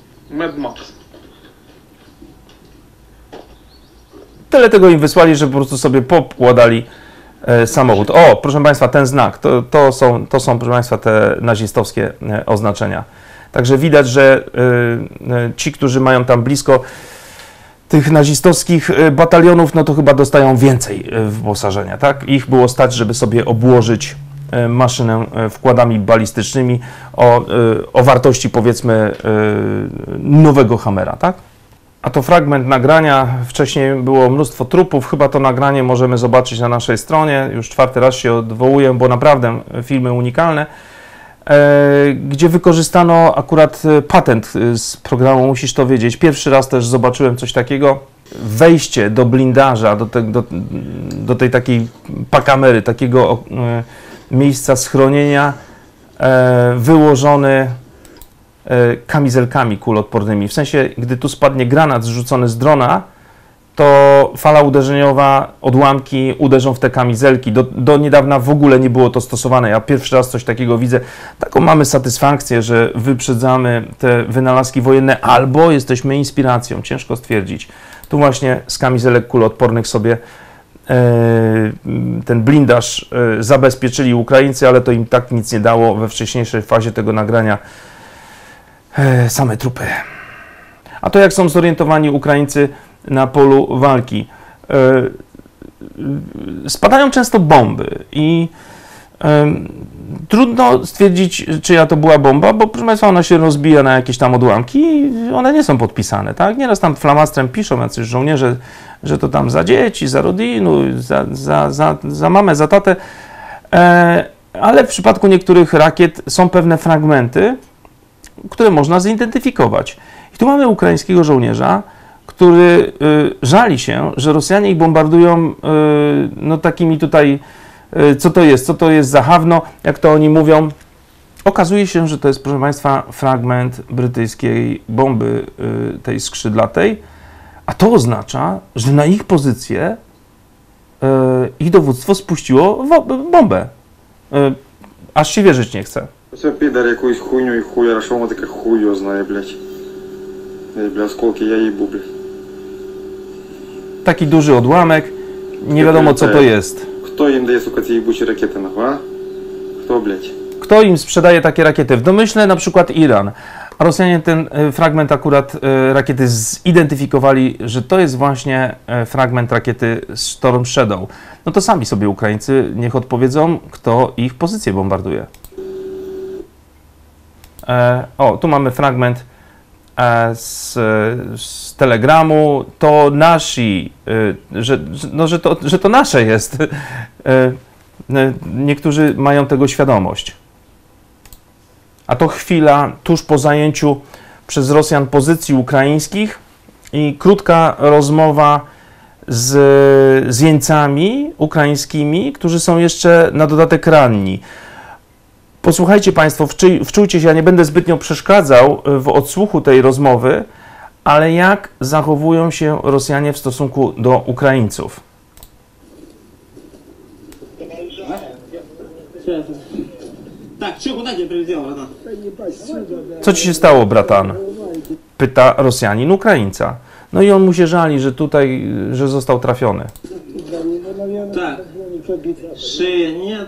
Tyle tego im wysłali, że po prostu sobie popkładali samochód. O, proszę Państwa, ten znak, to są, proszę Państwa, te nazistowskie oznaczenia. Także widać, że ci, którzy mają tam blisko tych nazistowskich batalionów, no to chyba dostają więcej wyposażenia, tak? Ich było stać, żeby sobie obłożyć maszynę wkładami balistycznymi o wartości, powiedzmy, nowego Hammera, tak? A to fragment nagrania, wcześniej było mnóstwo trupów, chyba to nagranie możemy zobaczyć na naszej stronie, już 4. raz się odwołuję, bo naprawdę filmy unikalne, gdzie wykorzystano akurat patent z programu Musisz to wiedzieć. Pierwszy raz też zobaczyłem coś takiego, wejście do blindaża, do tej takiej pakamery, takiego miejsca schronienia, wyłożony kamizelkami kuloodpornymi. W sensie, gdy tu spadnie granat zrzucony z drona, to fala uderzeniowa, odłamki uderzą w te kamizelki. Do niedawna w ogóle nie było to stosowane. Ja pierwszy raz coś takiego widzę. Taką mamy satysfakcję, że wyprzedzamy te wynalazki wojenne albo jesteśmy inspiracją. Ciężko stwierdzić. Tu właśnie z kamizelek kuloodpornych sobie ten blindaż zabezpieczyli Ukraińcy, ale to im tak nic nie dało we wcześniejszej fazie tego nagrania. Same trupy. A to jak są zorientowani Ukraińcy na polu walki? Spadają często bomby i trudno stwierdzić, czyja to była bomba, bo proszę Państwa, ona się rozbija na jakieś tam odłamki i one nie są podpisane, tak? Nieraz tam flamastrem piszą jacyś żołnierze, że to tam za dzieci, za rodzinu, za mamę, za tatę, ale w przypadku niektórych rakiet są pewne fragmenty, które można zidentyfikować. I tu mamy ukraińskiego żołnierza, który żali się, że Rosjanie ich bombardują no takimi tutaj, co to jest za hawno, jak to oni mówią. Okazuje się, że to jest, proszę Państwa, fragment brytyjskiej bomby, tej skrzydlatej, a to oznacza, że na ich pozycję ich dowództwo spuściło bombę. Aż się wierzyć nie chce. Все, пидор, якусь хуйню и хуя, что он такая хуё знает, блядь. Бля, осколки, я ебу, блядь. Taki duży odłamek, nie wiadomo co to jest. Кто им дает, сука, эти ебучие ракеты, нахуй, а? Кто, блядь? Kto im sprzedaje takie rakiety? W domyśle na przykład Iran. A Rosjanie ten fragment akurat rakiety zidentyfikowali, że to jest właśnie fragment rakiety Storm Shadow. No to sami sobie Ukraińcy niech odpowiedzą, kto ich pozycję bombarduje. O, tu mamy fragment z telegramu. To nasi, że to nasze jest. Niektórzy mają tego świadomość. A to chwila tuż po zajęciu przez Rosjan pozycji ukraińskich i krótka rozmowa z jeńcami ukraińskimi, którzy są jeszcze na dodatek ranni. Posłuchajcie Państwo, wczujcie się, ja nie będę zbytnio przeszkadzał w odsłuchu tej rozmowy, ale jak zachowują się Rosjanie w stosunku do Ukraińców. Так, что, куда тебя прилетело, братан? Co ci się stało, bratan? Pyta Rosjanin Ukraińca. No i on mu się żali, że tutaj, że został trafiony. Так, шея нет.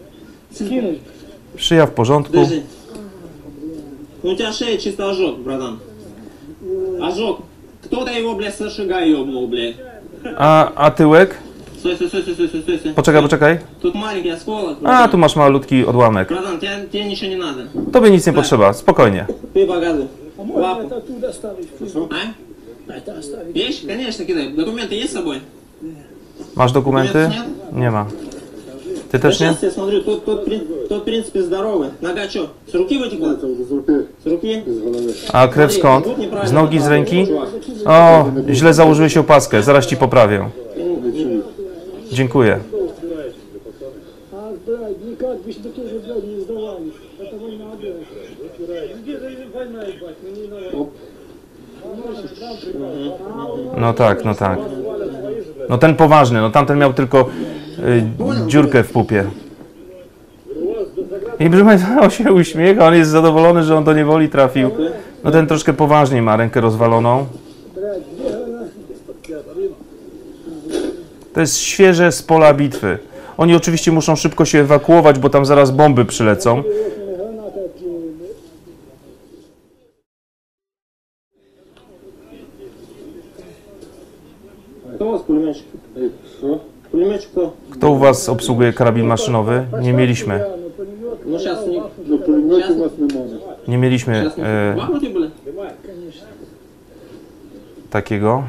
Szyja w porządku. Подожди. Ну, у тебя шея чисто ожог, братан. Ожог. Кто-то его, блядь, сошига ёбнул, блядь. A tyłek? Стой, стой, стой, стой, стой, стой, стой. Poczekaj. Тут маленький осколок. A, tu masz malutki odłamek. Братан, тебе ничего не надо. Tobie nic nie potrzeba, spokojnie. Ты показывай. Лапу. А? Вещь? Конечно, кидай. Документы есть с собой? Masz dokumenty? Nie ma. Ty też nie? Сейчас я смотрю, тот в принципе здоровый. Нога что, с руки вытекла? С руки? A krew skąd? Z nogi, z ręki? O, źle założyłeś opaskę, zaraz ci poprawię. Dziękuję. No tak, no tak. No ten poważny, no tamten miał tylko dziurkę w pupie. I proszę Państwa, on się uśmiecha, on jest zadowolony, że on do niewoli trafił. No ten troszkę poważniej ma rękę rozwaloną. To jest świeże z pola bitwy. Oni oczywiście muszą szybko się ewakuować, bo tam zaraz bomby przylecą. Кто у вас пулеметчик? Пулеметчик кто? Kto u Was obsługuje karabin maszynowy? Nie mieliśmy. Ну сейчас Nie mieliśmy в Бахмуте были? takiego.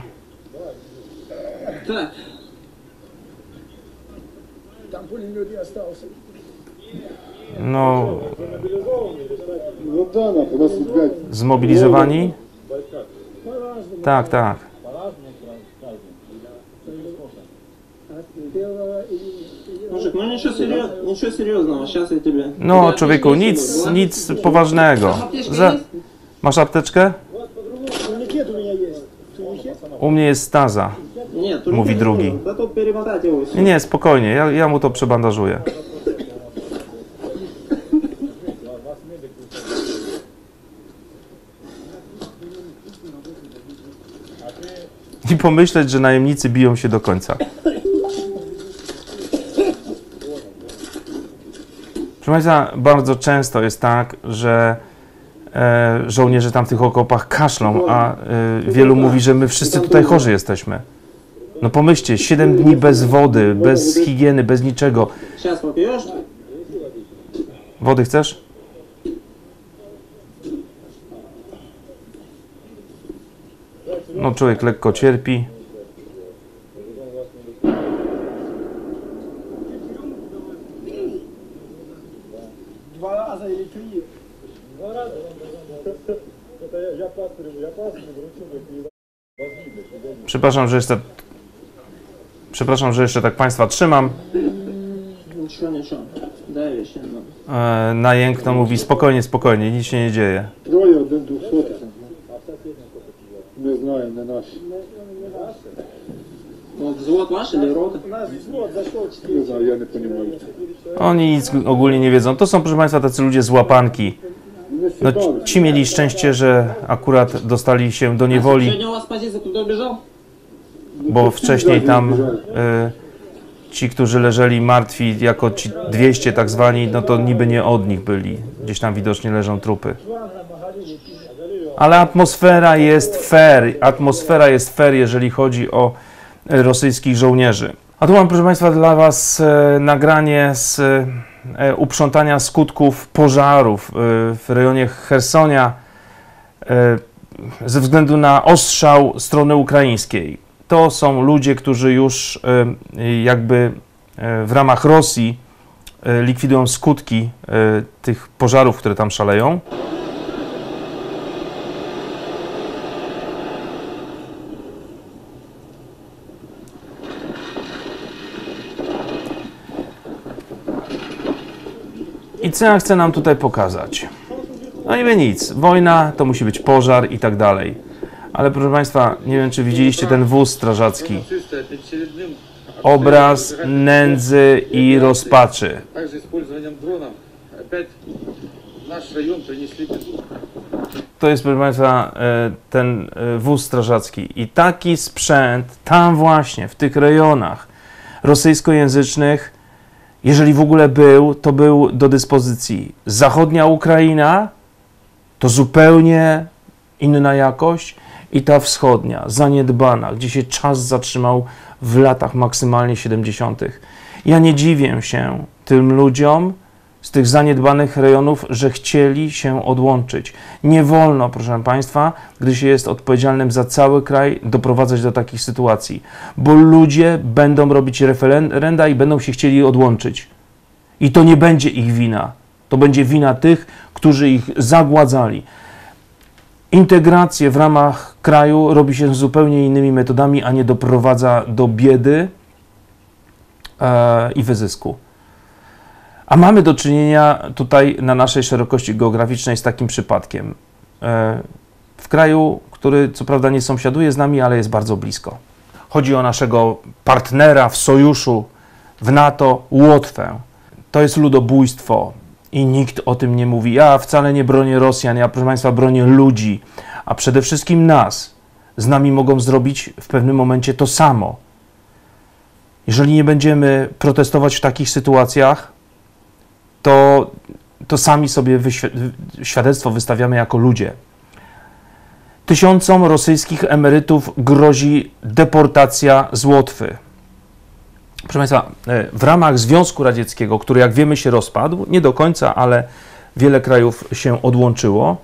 Так. No, zmobilizowani? Tak, tak. Мужик, ну ничего серьезного, сейчас я тебе... No, człowieku, nic poważnego. Masz apteczkę? U mnie jest staza. Нет, только mówi drugi. Да тут перемотать его и всё. Nie, spokojnie, ja mu to przebandażuję. I pomyśleć, że najemnicy biją się do końca. Proszę Państwa, bardzo często jest tak, że żołnierze tam w tych okopach kaszlą, a wielu mówi, że my wszyscy tutaj chorzy jesteśmy. No pomyślcie, 7 dni bez wody, bez higieny, bez niczego. Сейчас попьешь? Wody chcesz? No człowiek lekko cierpi. Przepraszam, że jeszcze tak Państwa trzymam. Ничего, ничего. Дай вещи немного. Najękno mówi spokojnie, spokojnie, nic się nie dzieje. Троє, один 200. Не знаю, не наш. Вот взвод ваш или рота? Не знаю, я не понимаю. Oni nic ogólnie nie wiedzą. To są, proszę Państwa, tacy ludzie z łapanki. No, ci mieli szczęście, że akurat dostali się do niewoli, Сегодня у вас позиция, кто убежал? bo wcześniej tam ci, którzy leżeli martwi, jako ci 200 tak zwani, no to niby nie od nich byli. Gdzieś tam widocznie leżą trupy. Ale atmosfera jest fair, jeżeli chodzi o rosyjskich żołnierzy. A tu mam, proszę Państwa, dla Was nagranie z uprzątania skutków pożarów w rejonie Chersonia ze względu na ostrzał strony ukraińskiej. To są ludzie, którzy już jakby w ramach Rosji likwidują skutki tych pożarów, które tam szaleją. I co ja chcę nam tutaj pokazać? No niby nic, wojna to musi być pożar i tak dalej. Ale proszę Państwa, nie wiem czy widzieliście ten wóz strażacki. Obraz nędzy i rozpaczy. Также использованием дронов опять в наш район принесли. To jest, proszę Państwa, ten wóz strażacki. I taki sprzęt tam właśnie, w tych rejonach rosyjskojęzycznych, jeżeli w ogóle był, to był do dyspozycji. Zachodnia Ukraina to zupełnie inna jakość i ta wschodnia, zaniedbana, gdzie się czas zatrzymał w latach maksymalnie 70. Ja nie dziwię się tym ludziom z tych zaniedbanych rejonów, że chcieli się odłączyć. Nie wolno, proszę Państwa, gdy się jest odpowiedzialnym za cały kraj, doprowadzać do takich sytuacji, bo ludzie będą robić referenda i będą się chcieli odłączyć. I to nie będzie ich wina. To będzie wina tych, którzy ich zagładzali. Integrację w ramach kraju robi się zupełnie innymi metodami, a nie doprowadza do biedy i wyzysku. A mamy do czynienia tutaj na naszej szerokości geograficznej z takim przypadkiem. W kraju, który co prawda nie sąsiaduje z nami, ale jest bardzo blisko. Chodzi o naszego partnera w sojuszu, w NATO, Łotwę. To jest ludobójstwo i nikt o tym nie mówi. Ja wcale nie bronię Rosjan, ja, proszę Państwa, bronię ludzi, a przede wszystkim nas. Z nami mogą zrobić w pewnym momencie to samo. Jeżeli nie będziemy protestować w takich sytuacjach, to sami sobie świadectwo wystawiamy jako ludzie. Tysiącom rosyjskich emerytów grozi deportacja z Łotwy. Proszę Państwa, w ramach Związku Radzieckiego, który jak wiemy się rozpadł, nie do końca, ale wiele krajów się odłączyło,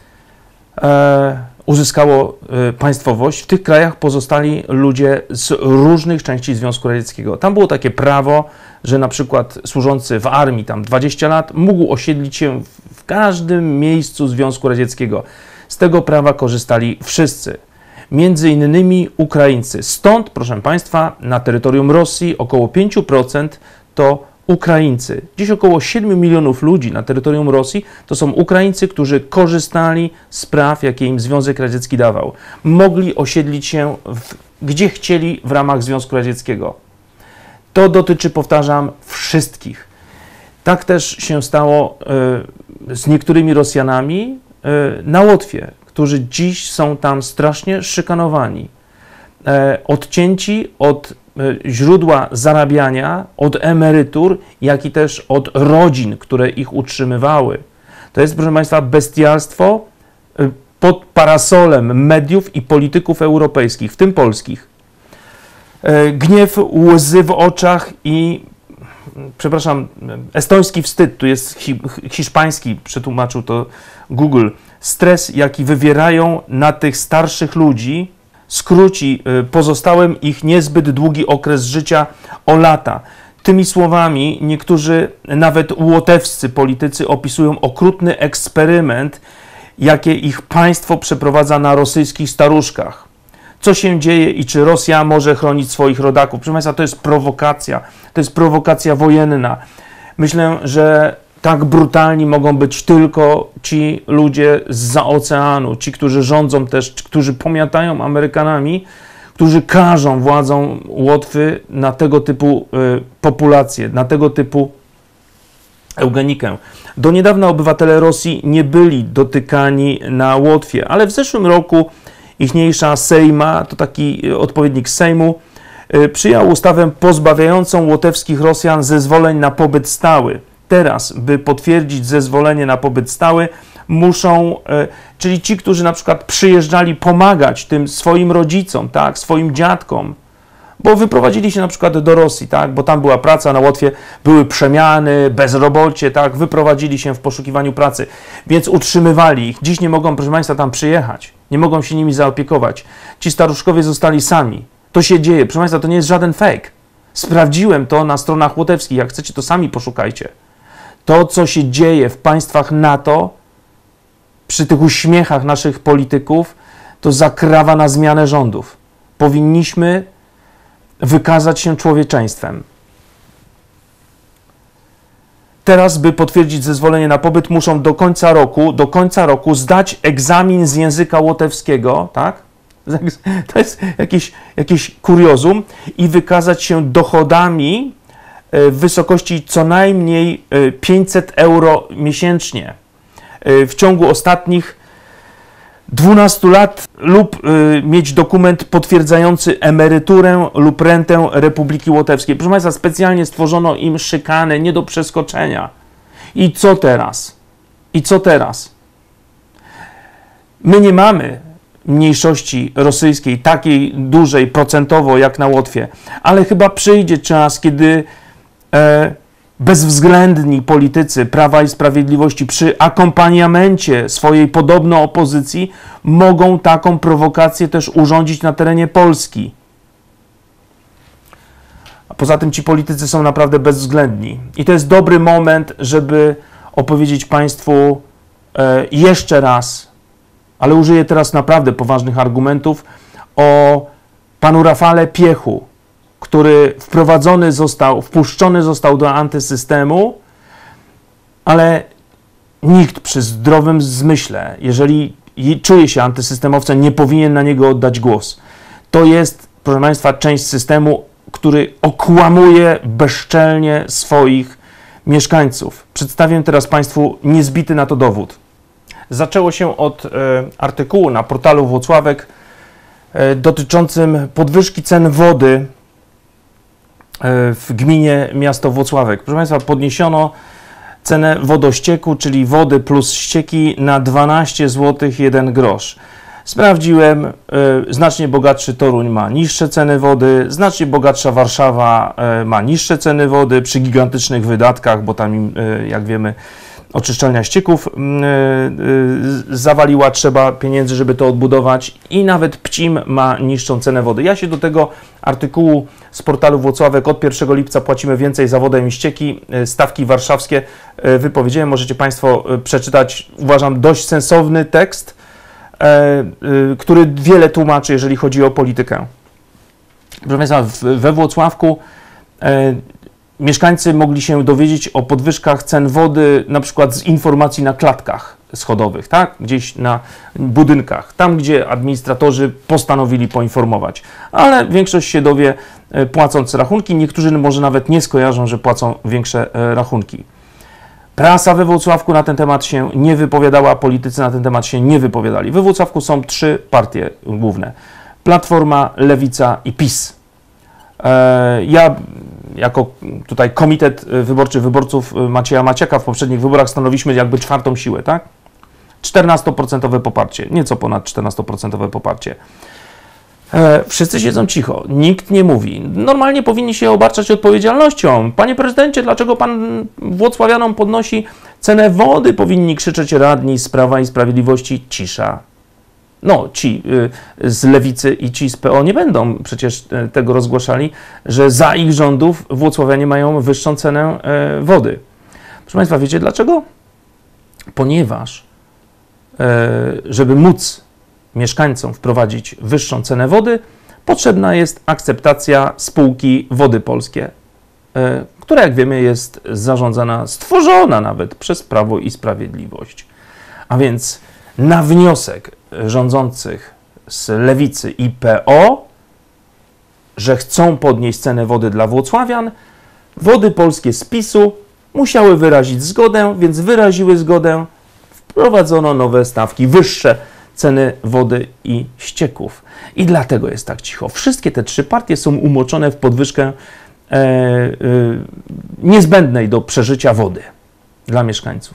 uzyskało państwowość. W tych krajach pozostali ludzie z różnych części Związku Radzieckiego. Tam było takie prawo, że na przykład służący w armii tam 20 lat mógł osiedlić się w każdym miejscu Związku Radzieckiego. Z tego prawa korzystali wszyscy. Między innymi Ukraińcy. Stąd, proszę Państwa, na terytorium Rosji około 5% to Ukraińcy. Dziś około 7 milionów ludzi na terytorium Rosji to są Ukraińcy, którzy korzystali z praw, jakie im Związek Radziecki dawał. Mogli osiedlić się w gdzie chcieli w ramach Związku Radzieckiego. To dotyczy, powtarzam, wszystkich. Tak też się stało z niektórymi Rosjanami na Łotwie, którzy dziś są tam strasznie szykanowani, odcięci od źródła zarabiania, od emerytur, jak i też od rodzin, które ich utrzymywały. To jest, proszę Państwa, bestialstwo pod parasolem mediów i polityków europejskich, w tym polskich. Gniew, łzy w oczach i, przepraszam, estoński wstyd, tu jest hiszpański, przetłumaczył to Google, stres, jaki wywierają na tych starszych ludzi, skróci pozostałym ich niezbyt długi okres życia o lata. Tymi słowami niektórzy, nawet łotewscy politycy, opisują okrutny eksperyment, jakie ich państwo przeprowadza na rosyjskich staruszkach. Co się dzieje i czy Rosja może chronić swoich rodaków? Proszę Państwa, to jest prowokacja wojenna. Myślę, że tak brutalni mogą być tylko ci ludzie zza oceanu, ci, którzy rządzą też, którzy pomiatają Amerykanami, którzy każą władzom Łotwy na tego typu populację, na tego typu eugenikę. Do niedawna obywatele Rosji nie byli dotykani na Łotwie, ale w zeszłym roku ichniejsza Sejma, to taki odpowiednik Sejmu, przyjął ustawę pozbawiającą łotewskich Rosjan zezwoleń na pobyt stały. Teraz, by potwierdzić zezwolenie na pobyt stały, muszą, czyli ci, którzy na przykład przyjeżdżali pomagać tym swoim rodzicom, tak, swoim dziadkom, bo wyprowadzili się na przykład do Rosji, tak, bo tam była praca, na Łotwie były przemiany, bezrobocie, tak, wyprowadzili się w poszukiwaniu pracy, więc utrzymywali ich. Dziś nie mogą, proszę Państwa, tam przyjechać, nie mogą się nimi zaopiekować. Ci staruszkowie zostali sami. To się dzieje, proszę Państwa, to nie jest żaden fake. Sprawdziłem to na stronach łotewskich, jak chcecie, to sami poszukajcie. To, co się dzieje w państwach NATO, przy tych uśmiechach naszych polityków, to zakrawa na zmianę rządów. Powinniśmy wykazać się człowieczeństwem. Teraz, by potwierdzić zezwolenie na pobyt, muszą do końca roku zdać egzamin z języka łotewskiego, tak? To jest jakieś kuriozum i wykazać się dochodami w wysokości co najmniej 500 euro miesięcznie w ciągu ostatnich 12 lat lub mieć dokument potwierdzający emeryturę lub rentę Republiki Łotewskiej. Proszę Państwa, specjalnie stworzono im szykany nie do przeskoczenia. I co teraz? I co teraz? My nie mamy mniejszości rosyjskiej takiej dużej procentowo jak na Łotwie, ale chyba przyjdzie czas, kiedy bezwzględni politycy Prawa i Sprawiedliwości przy akompaniamencie swojej podobno opozycji mogą taką prowokację też urządzić na terenie Polski. A poza tym ci politycy są naprawdę bezwzględni. I to jest dobry moment, żeby opowiedzieć Państwu jeszcze raz, ale użyję teraz naprawdę poważnych argumentów, o panu Rafale Piechu, który wpuszczony został do antysystemu, ale nikt przy zdrowym zmyśle, jeżeli czuje się antysystemowcem, nie powinien na niego oddać głos. To jest, proszę Państwa, część systemu, który okłamuje bezczelnie swoich mieszkańców. Przedstawię teraz Państwu niezbity na to dowód. Zaczęło się od artykułu na portalu Włocławek dotyczącym podwyżki cen wody w gminie miasto Włocławek. Proszę Państwa, podniesiono cenę wodościeku, czyli wody plus ścieki, na 12 zł 1 grosz. Sprawdziłem, znacznie bogatszy Toruń ma niższe ceny wody, znacznie bogatsza Warszawa ma niższe ceny wody przy gigantycznych wydatkach, bo tam, jak wiemy, oczyszczalnia ścieków zawaliła, trzeba pieniędzy, żeby to odbudować, i nawet Pcim ma niższą cenę wody. Ja się do tego artykułu z portalu Włocławek od 1 lipca płacimy więcej za wodę i ścieki, stawki warszawskie wypowiedziałem, możecie Państwo przeczytać, uważam, dość sensowny tekst, który wiele tłumaczy, jeżeli chodzi o politykę. Proszę Państwa, we Włocławku mieszkańcy mogli się dowiedzieć o podwyżkach cen wody na przykład z informacji na klatkach. schodowych, tak? Gdzieś na budynkach, tam gdzie administratorzy postanowili poinformować. Ale większość się dowie płacąc rachunki, niektórzy może nawet nie skojarzą, że płacą większe rachunki. Prasa we Włocławku na ten temat się nie wypowiadała, politycy na ten temat się nie wypowiadali. We Włocławku są 3 partie główne. Platforma, Lewica i PiS. Ja jako tutaj komitet wyborczy wyborców Macieja Maciaka w poprzednich wyborach stanowiliśmy jakby 4. siłę, tak? 14% poparcie, nieco ponad 14% poparcie. Wszyscy siedzą cicho, nikt nie mówi. Normalnie powinni się obarczać odpowiedzialnością. Panie prezydencie, dlaczego pan włocławianom podnosi cenę wody? Powinni krzyczeć radni z Prawa i Sprawiedliwości. Cisza. No, ci z Lewicy i ci z PO nie będą przecież tego rozgłaszali, że za ich rządów włocławianie mają wyższą cenę wody. Proszę Państwa, wiecie dlaczego? Ponieważ, żeby móc mieszkańcom wprowadzić wyższą cenę wody, potrzebna jest akceptacja spółki Wody Polskie, która, jak wiemy, jest zarządzana, stworzona nawet przez Prawo i Sprawiedliwość. A więc na wniosek rządzących z Lewicy i PO, że chcą podnieść cenę wody dla włocławian, Wody Polskie z PiS-u musiały wyrazić zgodę, więc wyraziły zgodę, wprowadzono nowe stawki, wyższe ceny wody i ścieków. I dlatego jest tak cicho. Wszystkie te 3 partie są umoczone w podwyżkę niezbędnej do przeżycia wody dla mieszkańców.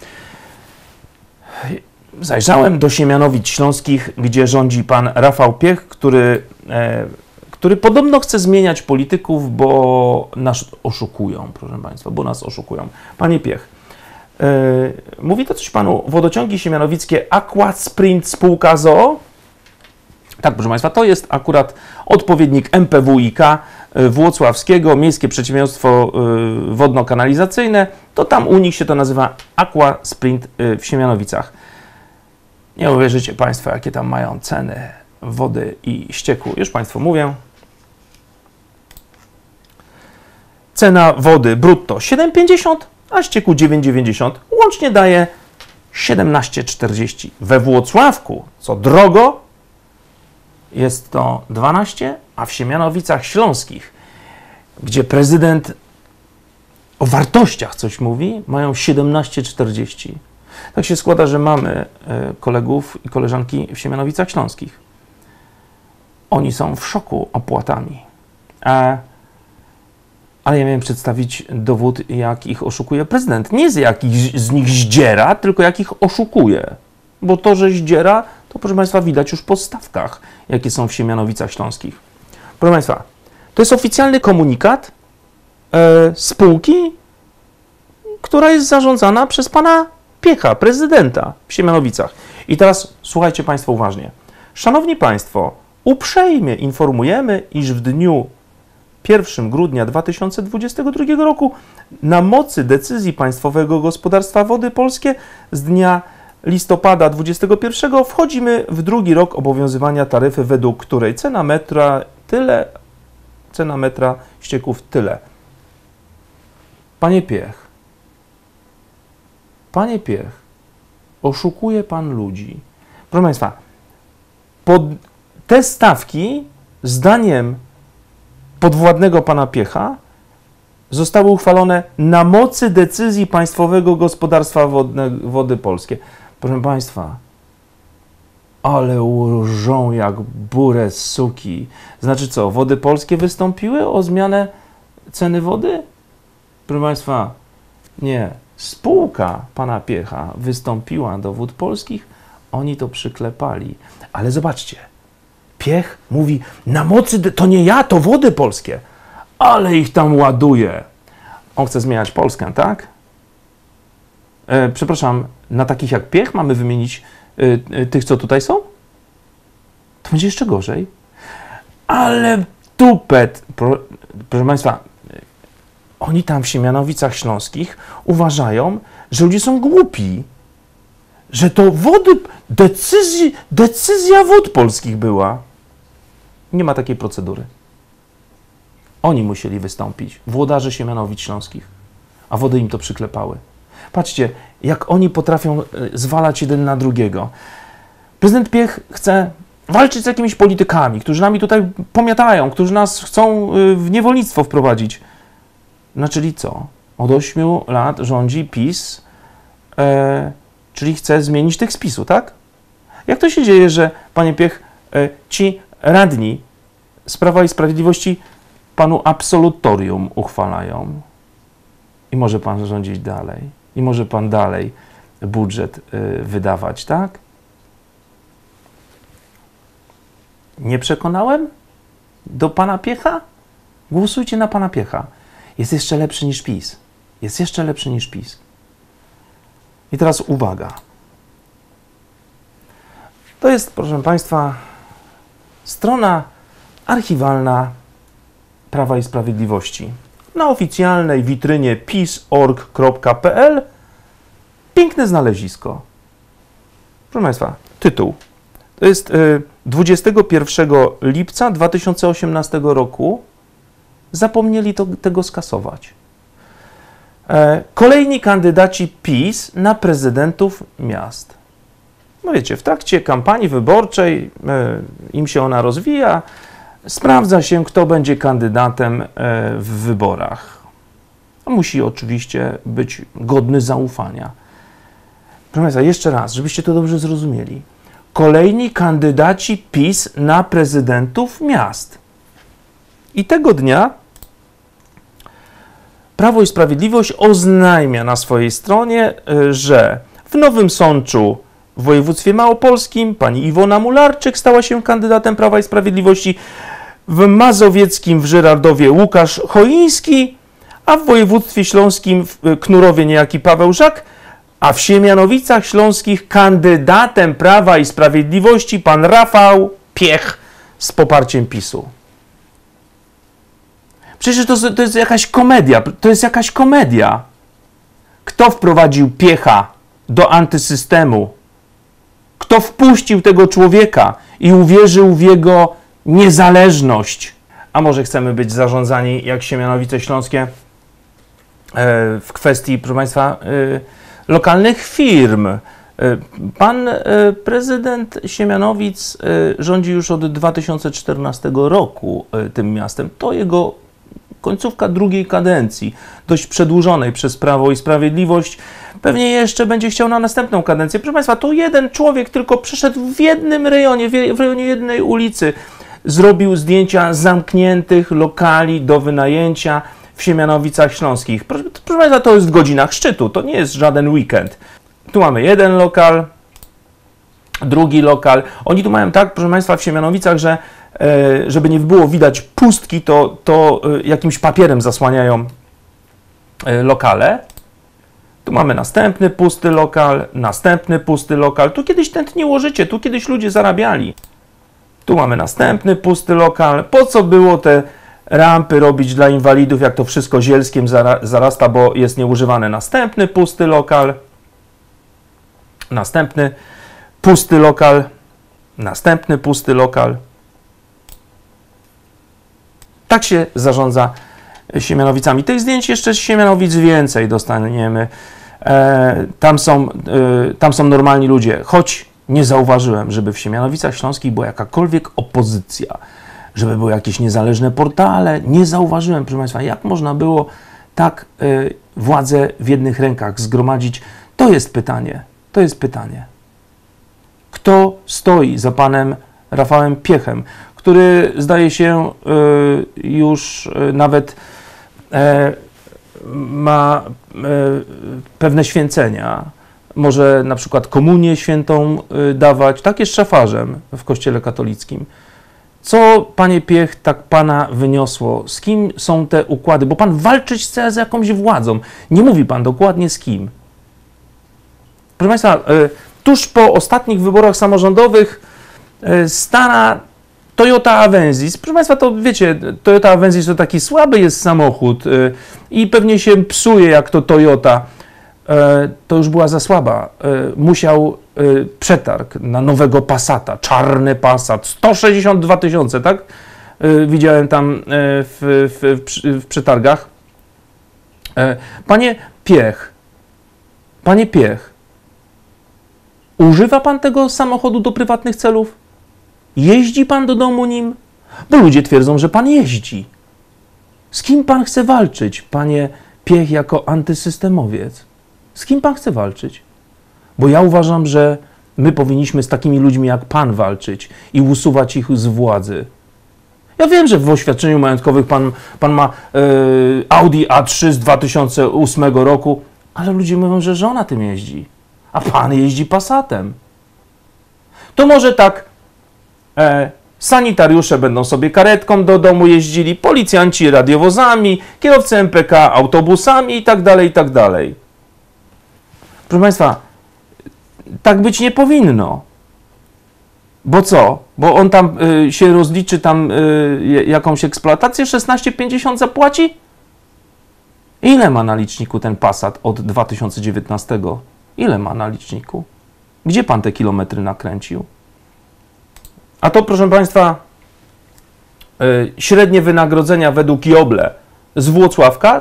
Zajrzałem do Siemianowic Śląskich, gdzie rządzi pan Rafał Piech, który podobno chce zmieniać polityków, bo nas oszukują, proszę Państwa, bo nas oszukują. Panie Piech, mówi to coś Panu Wodociągi Siemianowickie Aqua Sprint spółka z o.o.? Tak, proszę Państwa, to jest akurat odpowiednik MPWiK włocławskiego, Miejskie Przedsiębiorstwo Wodno-Kanalizacyjne, to tam u nich się to nazywa Aqua Sprint w Siemianowicach. Nie uwierzycie Państwo, jakie tam mają ceny wody i ścieku. Już Państwu mówię. Cena wody brutto 7,50, a ścieku 9,90. Łącznie daje 17,40. We Włocławku, co drogo, jest to 12, a w Siemianowicach Śląskich, gdzie prezydent o wartościach coś mówi, mają 17,40. Tak się składa, że mamy kolegów i koleżanki w Siemianowicach Śląskich. Oni są w szoku opłatami. Ale ja miałem przedstawić dowód, jak ich oszukuje prezydent. Nie jak ich z nich zdziera, tylko jak ich oszukuje. Bo to, że zdziera, to proszę Państwa widać już po stawkach, jakie są w Siemianowicach Śląskich. Proszę Państwa, to jest oficjalny komunikat spółki, która jest zarządzana przez pana Piecha, prezydenta w Siemianowicach. I teraz słuchajcie Państwo uważnie. Szanowni Państwo, uprzejmie informujemy, iż w dniu 1 grudnia 2022 roku na mocy decyzji Państwowego Gospodarstwa Wody Polskie z dnia listopada 2021 wchodzimy w 2. rok obowiązywania taryfy, według której cena metra tyle, cena metra ścieków tyle. Panie Piech, oszukuje Pan ludzi. Proszę Państwa, te stawki, zdaniem podwładnego Pana Piecha, zostały uchwalone na mocy decyzji Państwowego Gospodarstwa Wody Polskie. Proszę Państwa, ale łżą jak burę suki. Znaczy co, Wody Polskie wystąpiły o zmianę ceny wody? Proszę Państwa, nie. Spółka Pana Piecha wystąpiła do Wód Polskich, oni to przyklepali. Ale zobaczcie, Piech mówi, na mocy, to nie ja, to Wody Polskie, ale ich tam ładuje. On chce zmieniać Polskę, tak? Przepraszam, na takich jak Piech mamy wymienić tych, co tutaj są? To będzie jeszcze gorzej. Ale tupet, proszę Państwa, oni tam w Siemianowicach Śląskich uważają, że ludzie są głupi, że to decyzja Wód Polskich była. Nie ma takiej procedury. Oni musieli wystąpić, włodarze Siemianowic Śląskich, a wody im to przyklepały. Patrzcie, jak oni potrafią zwalać jeden na drugiego. Prezydent Piech chce walczyć z jakimiś politykami, którzy nami tutaj pomiatają, którzy nas chcą w niewolnictwo wprowadzić. No czyli co? Od 8 lat rządzi PiS, czyli chce zmienić tych z PiS-u, tak? Jak to się dzieje, że, panie Piech, ci radni z Prawa i Sprawiedliwości panu absolutorium uchwalają i może pan rządzić dalej, i może pan dalej budżet wydawać, tak? Nie przekonałem do pana Piecha? Głosujcie na pana Piecha. Jest jeszcze lepszy niż PiS. Jest jeszcze lepszy niż PiS. I teraz uwaga. To jest, proszę państwa, strona archiwalna Prawa i Sprawiedliwości. Na oficjalnej witrynie pis.org.pl piękne znalezisko. Proszę państwa, tytuł. To jest 21 lipca 2018 roku. Zapomnieli tego skasować. Kolejni kandydaci PiS na prezydentów miast. No wiecie, w trakcie kampanii wyborczej im się ona rozwija, sprawdza się, kto będzie kandydatem w wyborach. Musi oczywiście być godny zaufania. Proszę państwa, jeszcze raz, żebyście to dobrze zrozumieli. Kolejni kandydaci PiS na prezydentów miast. I tego dnia Prawo i Sprawiedliwość oznajmia na swojej stronie, że w Nowym Sączu w województwie małopolskim pani Iwona Mularczyk stała się kandydatem Prawa i Sprawiedliwości, w mazowieckim w Żyrardowie Łukasz Choiński, a w województwie śląskim w Knurowie niejaki Paweł Żak, a w Siemianowicach Śląskich kandydatem Prawa i Sprawiedliwości pan Rafał Piech z poparciem PiS-u. Przecież to jest jakaś komedia. To jest jakaś komedia. Kto wprowadził Piecha do antysystemu? Kto wpuścił tego człowieka i uwierzył w jego niezależność? A może chcemy być zarządzani jak Siemianowice Śląskie w kwestii, proszę państwa, lokalnych firm? Pan prezydent Siemianowic rządzi już od 2014 roku tym miastem. To jego końcówka drugiej kadencji, dość przedłużonej przez Prawo i Sprawiedliwość. Pewnie jeszcze będzie chciał na następną kadencję. Proszę państwa, to jeden człowiek tylko przyszedł w jednym rejonie, w rejonie jednej ulicy, zrobił zdjęcia zamkniętych lokali do wynajęcia w Siemianowicach Śląskich. Proszę państwa, to jest w godzinach szczytu, to nie jest żaden weekend. Tu mamy jeden lokal, drugi lokal. Oni tu mają tak, proszę państwa, w Siemianowicach, że żeby nie było widać pustki, to jakimś papierem zasłaniają lokale. Tu mamy następny pusty lokal, następny pusty lokal. Tu kiedyś tętniło życie, tu kiedyś ludzie zarabiali. Tu mamy następny pusty lokal. Po co było te rampy robić dla inwalidów, jak to wszystko zielskiem zarasta, bo jest nieużywane? Następny pusty lokal, następny pusty lokal, następny pusty lokal. Tak się zarządza Siemianowicami. Tych zdjęć jeszcze z Siemianowic więcej dostaniemy. Tam są normalni ludzie, choć nie zauważyłem, żeby w Siemianowicach Śląskich była jakakolwiek opozycja, żeby były jakieś niezależne portale. Nie zauważyłem, proszę państwa, jak można było tak władzę w jednych rękach zgromadzić. To jest pytanie. To jest pytanie. Kto stoi za panem Rafałem Piechem, który zdaje się już nawet ma pewne święcenia, może na przykład komunię świętą dawać, tak jest szafarzem w Kościele katolickim. Co, panie Piech, tak pana wyniosło? Z kim są te układy? Bo pan walczy z jakąś władzą. Nie mówi pan dokładnie z kim. Proszę państwa, tuż po ostatnich wyborach samorządowych stara Toyota Avensis, proszę państwa, to wiecie, Toyota Avensis to taki słaby jest samochód i pewnie się psuje jak to Toyota. To już była za słaba. Musiał przetarg na nowego Passata, czarny Passat, 162 000, tak? Widziałem tam w przetargach. Panie Piech, Panie Piech, używa pan tego samochodu do prywatnych celów? Jeździ pan do domu nim? Bo ludzie twierdzą, że pan jeździ. Z kim pan chce walczyć, panie Piech, jako antysystemowiec? Z kim pan chce walczyć? Bo ja uważam, że my powinniśmy z takimi ludźmi jak pan walczyć i usuwać ich z władzy. Ja wiem, że w oświadczeniu majątkowym pan ma Audi A3 z 2008 roku, ale ludzie mówią, że żona tym jeździ, a pan jeździ Passatem. To może tak sanitariusze będą sobie karetką do domu jeździli, policjanci radiowozami, kierowcy MPK autobusami i tak dalej, i tak dalej. Proszę państwa, tak być nie powinno. Bo co? Bo on tam się rozliczy, tam jakąś eksploatację 16,50 zapłaci? Ile ma na liczniku ten Passat od 2019? Ile ma na liczniku? Gdzie pan te kilometry nakręcił? A to, proszę państwa, średnie wynagrodzenia według Joble z Włocławka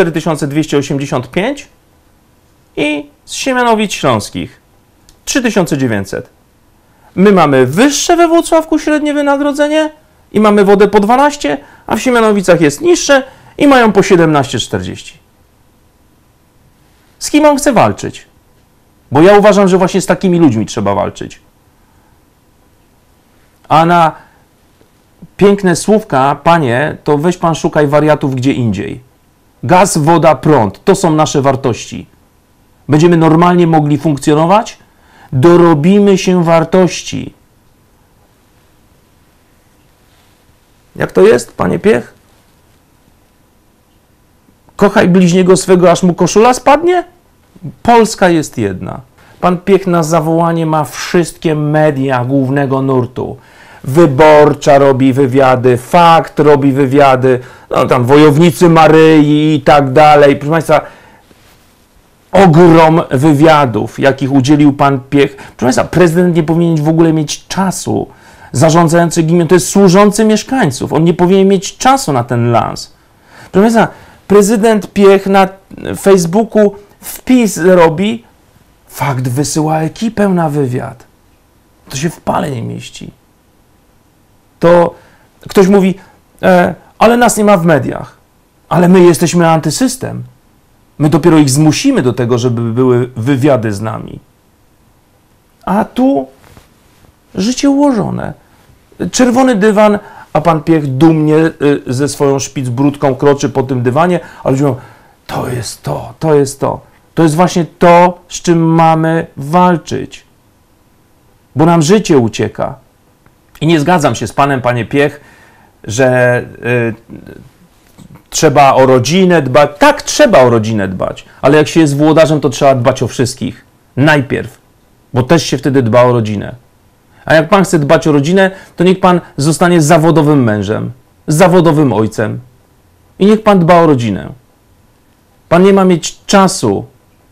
4285 i z Siemianowic Śląskich 3900. My mamy wyższe we Włocławku średnie wynagrodzenie i mamy wodę po 12, a w Siemianowicach jest niższe i mają po 17,40. Z kim on chce walczyć? Bo ja uważam, że właśnie z takimi ludźmi trzeba walczyć. A na piękne słówka, panie, to weź pan szukaj wariatów gdzie indziej. Gaz, woda, prąd, to są nasze wartości. Będziemy normalnie mogli funkcjonować? Dorobimy się wartości. Jak to jest, panie Piech? Kochaj bliźniego swego, aż mu koszula spadnie? Polska jest jedna. Pan Piech na zawołanie ma wszystkie media głównego nurtu. Wyborcza robi wywiady, Fakt robi wywiady, no tam Wojownicy Maryi i tak dalej. Proszę państwa, ogrom wywiadów, jakich udzielił pan Piech. Proszę państwa, prezydent nie powinien w ogóle mieć czasu. Zarządzający gminą to jest służący mieszkańców. On nie powinien mieć czasu na ten lans. Proszę państwa, prezydent Piech na Facebooku wpis robi, Fakt wysyła ekipę na wywiad. To się w pale nie mieści. To ktoś mówi, ale nas nie ma w mediach. Ale my jesteśmy antysystem. My dopiero ich zmusimy do tego, żeby były wywiady z nami. A tu życie ułożone. Czerwony dywan, a pan Piech dumnie ze swoją szpicbrudką kroczy po tym dywanie, a ludzie mówią, to jest to, to jest to. To jest właśnie to, z czym mamy walczyć. Bo nam życie ucieka. I nie zgadzam się z panem, panie Piech, że trzeba o rodzinę dbać. Tak, trzeba o rodzinę dbać, ale jak się jest włodarzem, to trzeba dbać o wszystkich. Najpierw, bo też się wtedy dba o rodzinę. A jak pan chce dbać o rodzinę, to niech pan zostanie zawodowym mężem, zawodowym ojcem. I niech pan dba o rodzinę. Pan nie ma mieć czasu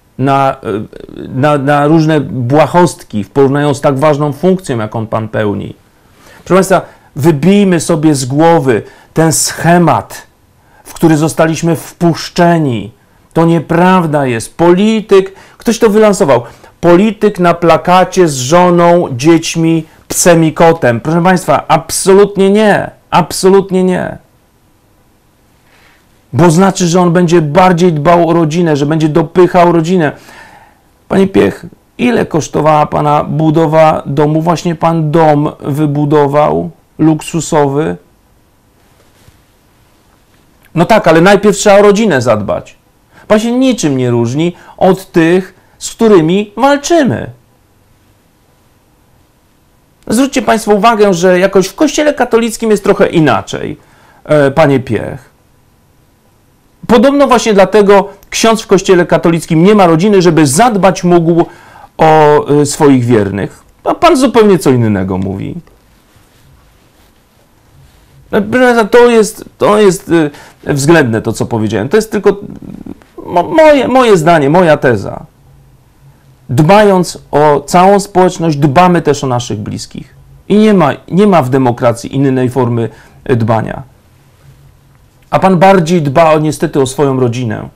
na różne błahostki w porównaniu z tak ważną funkcją, jaką pan pełni. Proszę państwa, wybijmy sobie z głowy ten schemat, w który zostaliśmy wpuszczeni. To nieprawda jest. Polityk, ktoś to wylansował, polityk na plakacie z żoną, dziećmi, psem i kotem. Proszę państwa, absolutnie nie. Absolutnie nie. Bo znaczy, że on będzie bardziej dbał o rodzinę, że będzie dopychał rodzinę. Panie Piech, ile kosztowała pana budowa domu? Właśnie pan dom wybudował, luksusowy. No tak, ale najpierw trzeba o rodzinę zadbać. Pan się niczym nie różni od tych, z którymi walczymy. Zwróćcie państwo uwagę, że jakoś w Kościele katolickim jest trochę inaczej, panie Piech. Podobno właśnie dlatego ksiądz w Kościele katolickim nie ma rodziny, żeby zadbać mógł o swoich wiernych. A pan zupełnie co innego mówi. To jest względne to, co powiedziałem. To jest tylko moje zdanie, moja teza. Dbając o całą społeczność, dbamy też o naszych bliskich. I nie ma w demokracji innej formy dbania. A pan bardziej dba niestety o swoją rodzinę.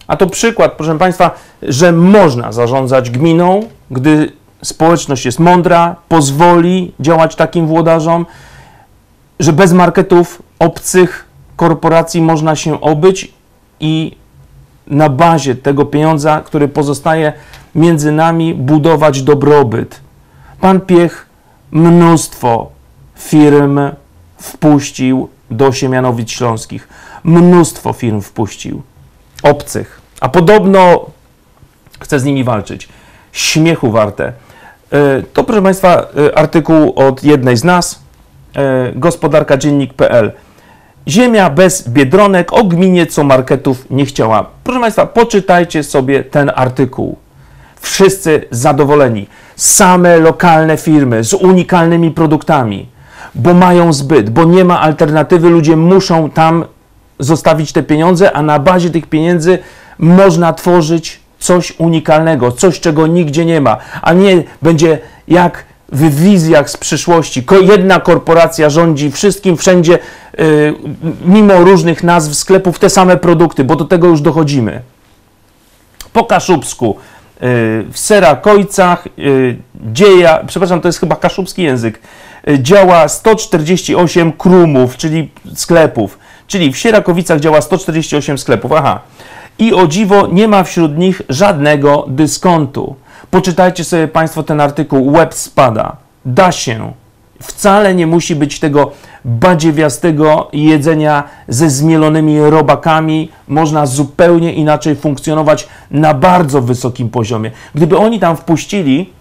A to przykład, proszę Państwa, że można zarządzać gminą, gdy społeczność jest mądra, pozwoli działać takim włodarzom, że bez marketów obcych korporacji można się obyć i na bazie tego pieniądza, który pozostaje między nami, budować dobrobyt. Pan Piech mnóstwo firm wpuścił do Siemianowic Śląskich. Mnóstwo firm wpuścił. Obcych. A podobno chce z nimi walczyć. Śmiechu warte. To, proszę Państwa, artykuł od jednej z nas, gospodarkadziennik.pl. Ziemia bez biedronek, o gminie, co marketów nie chciała. Proszę Państwa, poczytajcie sobie ten artykuł. Wszyscy zadowoleni. Same lokalne firmy z unikalnymi produktami, bo mają zbyt, bo nie ma alternatywy, ludzie muszą tam zostawić te pieniądze, a na bazie tych pieniędzy można tworzyć coś unikalnego, coś, czego nigdzie nie ma, a nie będzie jak w wizjach z przyszłości. Jedna korporacja rządzi wszystkim, wszędzie, mimo różnych nazw sklepów, te same produkty, bo do tego już dochodzimy. Po kaszubsku, w Serakojcach, przepraszam, to jest chyba kaszubski język, działa 148 krumów, czyli sklepów, czyli w Sierakowicach działa 148 sklepów, aha. I o dziwo nie ma wśród nich żadnego dyskontu. Poczytajcie sobie Państwo ten artykuł, łeb spada. Da się. Wcale nie musi być tego badziewiastego jedzenia ze zmielonymi robakami. Można zupełnie inaczej funkcjonować na bardzo wysokim poziomie. Gdyby oni tam wpuścili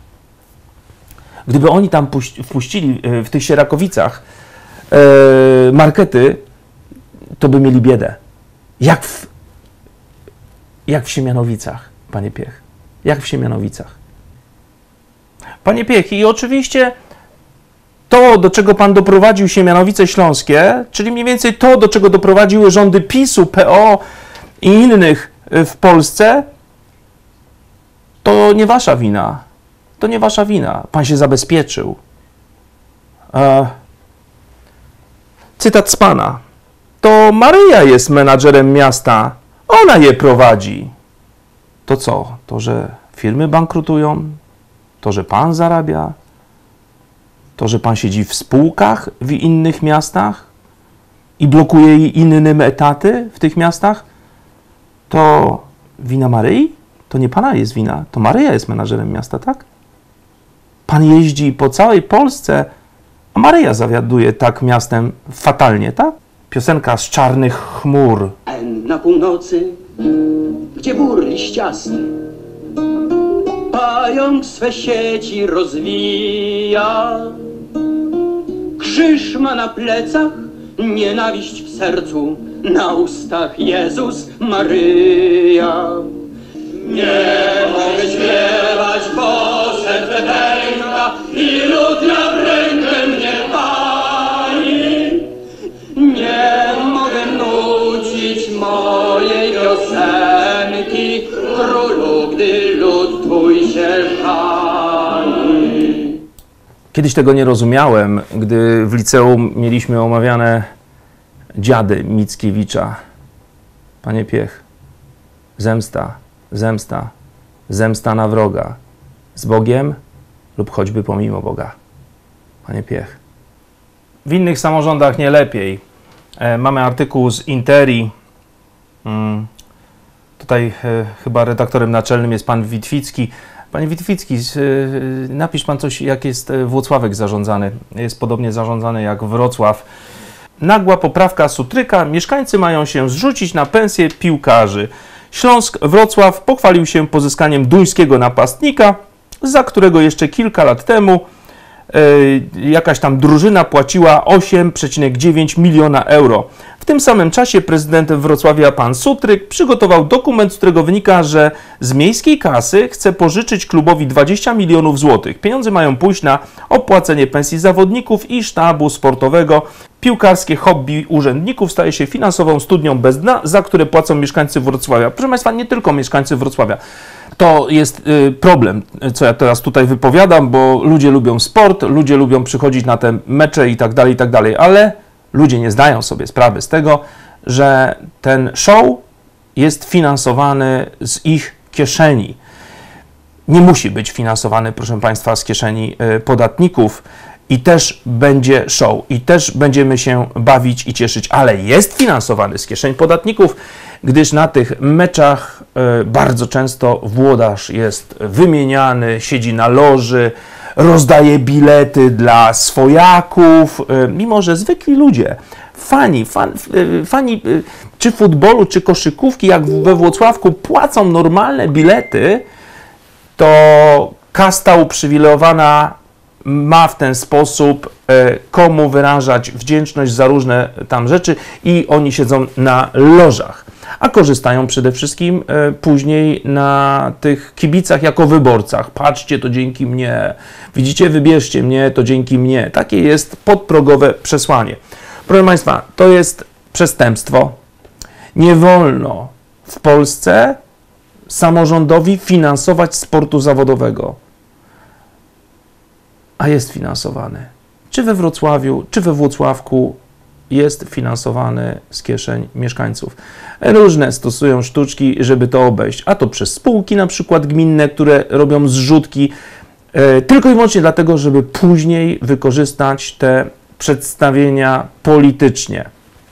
w tych Sierakowicach markety, to by mieli biedę. Jak w Siemianowicach, panie Piech. Jak w Siemianowicach. Panie Piech, i oczywiście to, do czego pan doprowadził Siemianowice Śląskie, czyli mniej więcej to, do czego doprowadziły rządy PiS-u, PO i innych w Polsce, to nie wasza wina. To nie wasza wina. Pan się zabezpieczył. Cytat z pana. To Maryja jest menadżerem miasta. Ona je prowadzi. To co? To, że firmy bankrutują? To, że pan zarabia? To, że pan siedzi w spółkach w innych miastach i blokuje innym etaty w tych miastach? To wina Maryi? To nie pana jest wina. To Maryja jest menadżerem miasta, tak? Pan jeździ po całej Polsce, a Maryja zawiaduje tak miastem fatalnie, tak? Piosenka z czarnych chmur. Na północy, gdzie bór liściasty, pająk swe sieci rozwija. Krzyż ma na plecach, nienawiść w sercu, na ustach Jezus, Maryja. Nie mogę śpiewać, bo serce pęka i lud na rękę mnie pali. Nie mogę nucić mojej piosenki, królu, gdy lud twój się żali. Kiedyś tego nie rozumiałem, gdy w liceum mieliśmy omawiane Dziady Mickiewicza. Panie Piech, zemsta, zemsta, zemsta na wroga. Z Bogiem lub choćby pomimo Boga. Panie Piech. W innych samorządach nie lepiej. Mamy artykuł z Interi. Tutaj chyba redaktorem naczelnym jest pan Witwicki. Panie Witwicki, napisz pan coś, jak jest Włocławek zarządzany. Jest podobnie zarządzany jak Wrocław. Nagła poprawka Sutryka. Mieszkańcy mają się zrzucić na pensję piłkarzy. Śląsk Wrocław pochwalił się pozyskaniem duńskiego napastnika, za którego jeszcze kilka lat temu jakaś tam drużyna płaciła 8,9 miliona euro. W tym samym czasie prezydent Wrocławia pan Sutryk przygotował dokument, z którego wynika, że z miejskiej kasy chce pożyczyć klubowi 20 milionów złotych. Pieniądze mają pójść na opłacenie pensji zawodników i sztabu sportowego. Piłkarskie hobby urzędników staje się finansową studnią bez dna, za które płacą mieszkańcy Wrocławia. Proszę Państwa, nie tylko mieszkańcy Wrocławia. To jest problem, co ja teraz tutaj wypowiadam, bo ludzie lubią sport, ludzie lubią przychodzić na te mecze i tak dalej, ale ludzie nie zdają sobie sprawy z tego, że ten show jest finansowany z ich kieszeni. Nie musi być finansowany, proszę Państwa, z kieszeni podatników i też będzie show, i też będziemy się bawić i cieszyć, ale jest finansowany z kieszeni podatników, gdyż na tych meczach bardzo często włodarz jest wymieniany, siedzi na loży, rozdaje bilety dla swojaków, mimo że zwykli ludzie, fani czy futbolu, czy koszykówki, jak we Włocławku, płacą normalne bilety, to kasta uprzywilejowana ma w ten sposób komu wyrażać wdzięczność za różne tam rzeczy i oni siedzą na lożach, a korzystają przede wszystkim później na tych kibicach jako wyborcach. Patrzcie, to dzięki mnie. Widzicie, wybierzcie mnie, to dzięki mnie. Takie jest podprogowe przesłanie. Proszę Państwa, to jest przestępstwo. Nie wolno w Polsce samorządowi finansować sportu zawodowego. A jest finansowany. Czy we Wrocławiu, czy we Włocławku jest finansowany z kieszeni mieszkańców. Różne stosują sztuczki, żeby to obejść. A to przez spółki na przykład gminne, które robią zrzutki, tylko i wyłącznie dlatego, żeby później wykorzystać te przedstawienia politycznie.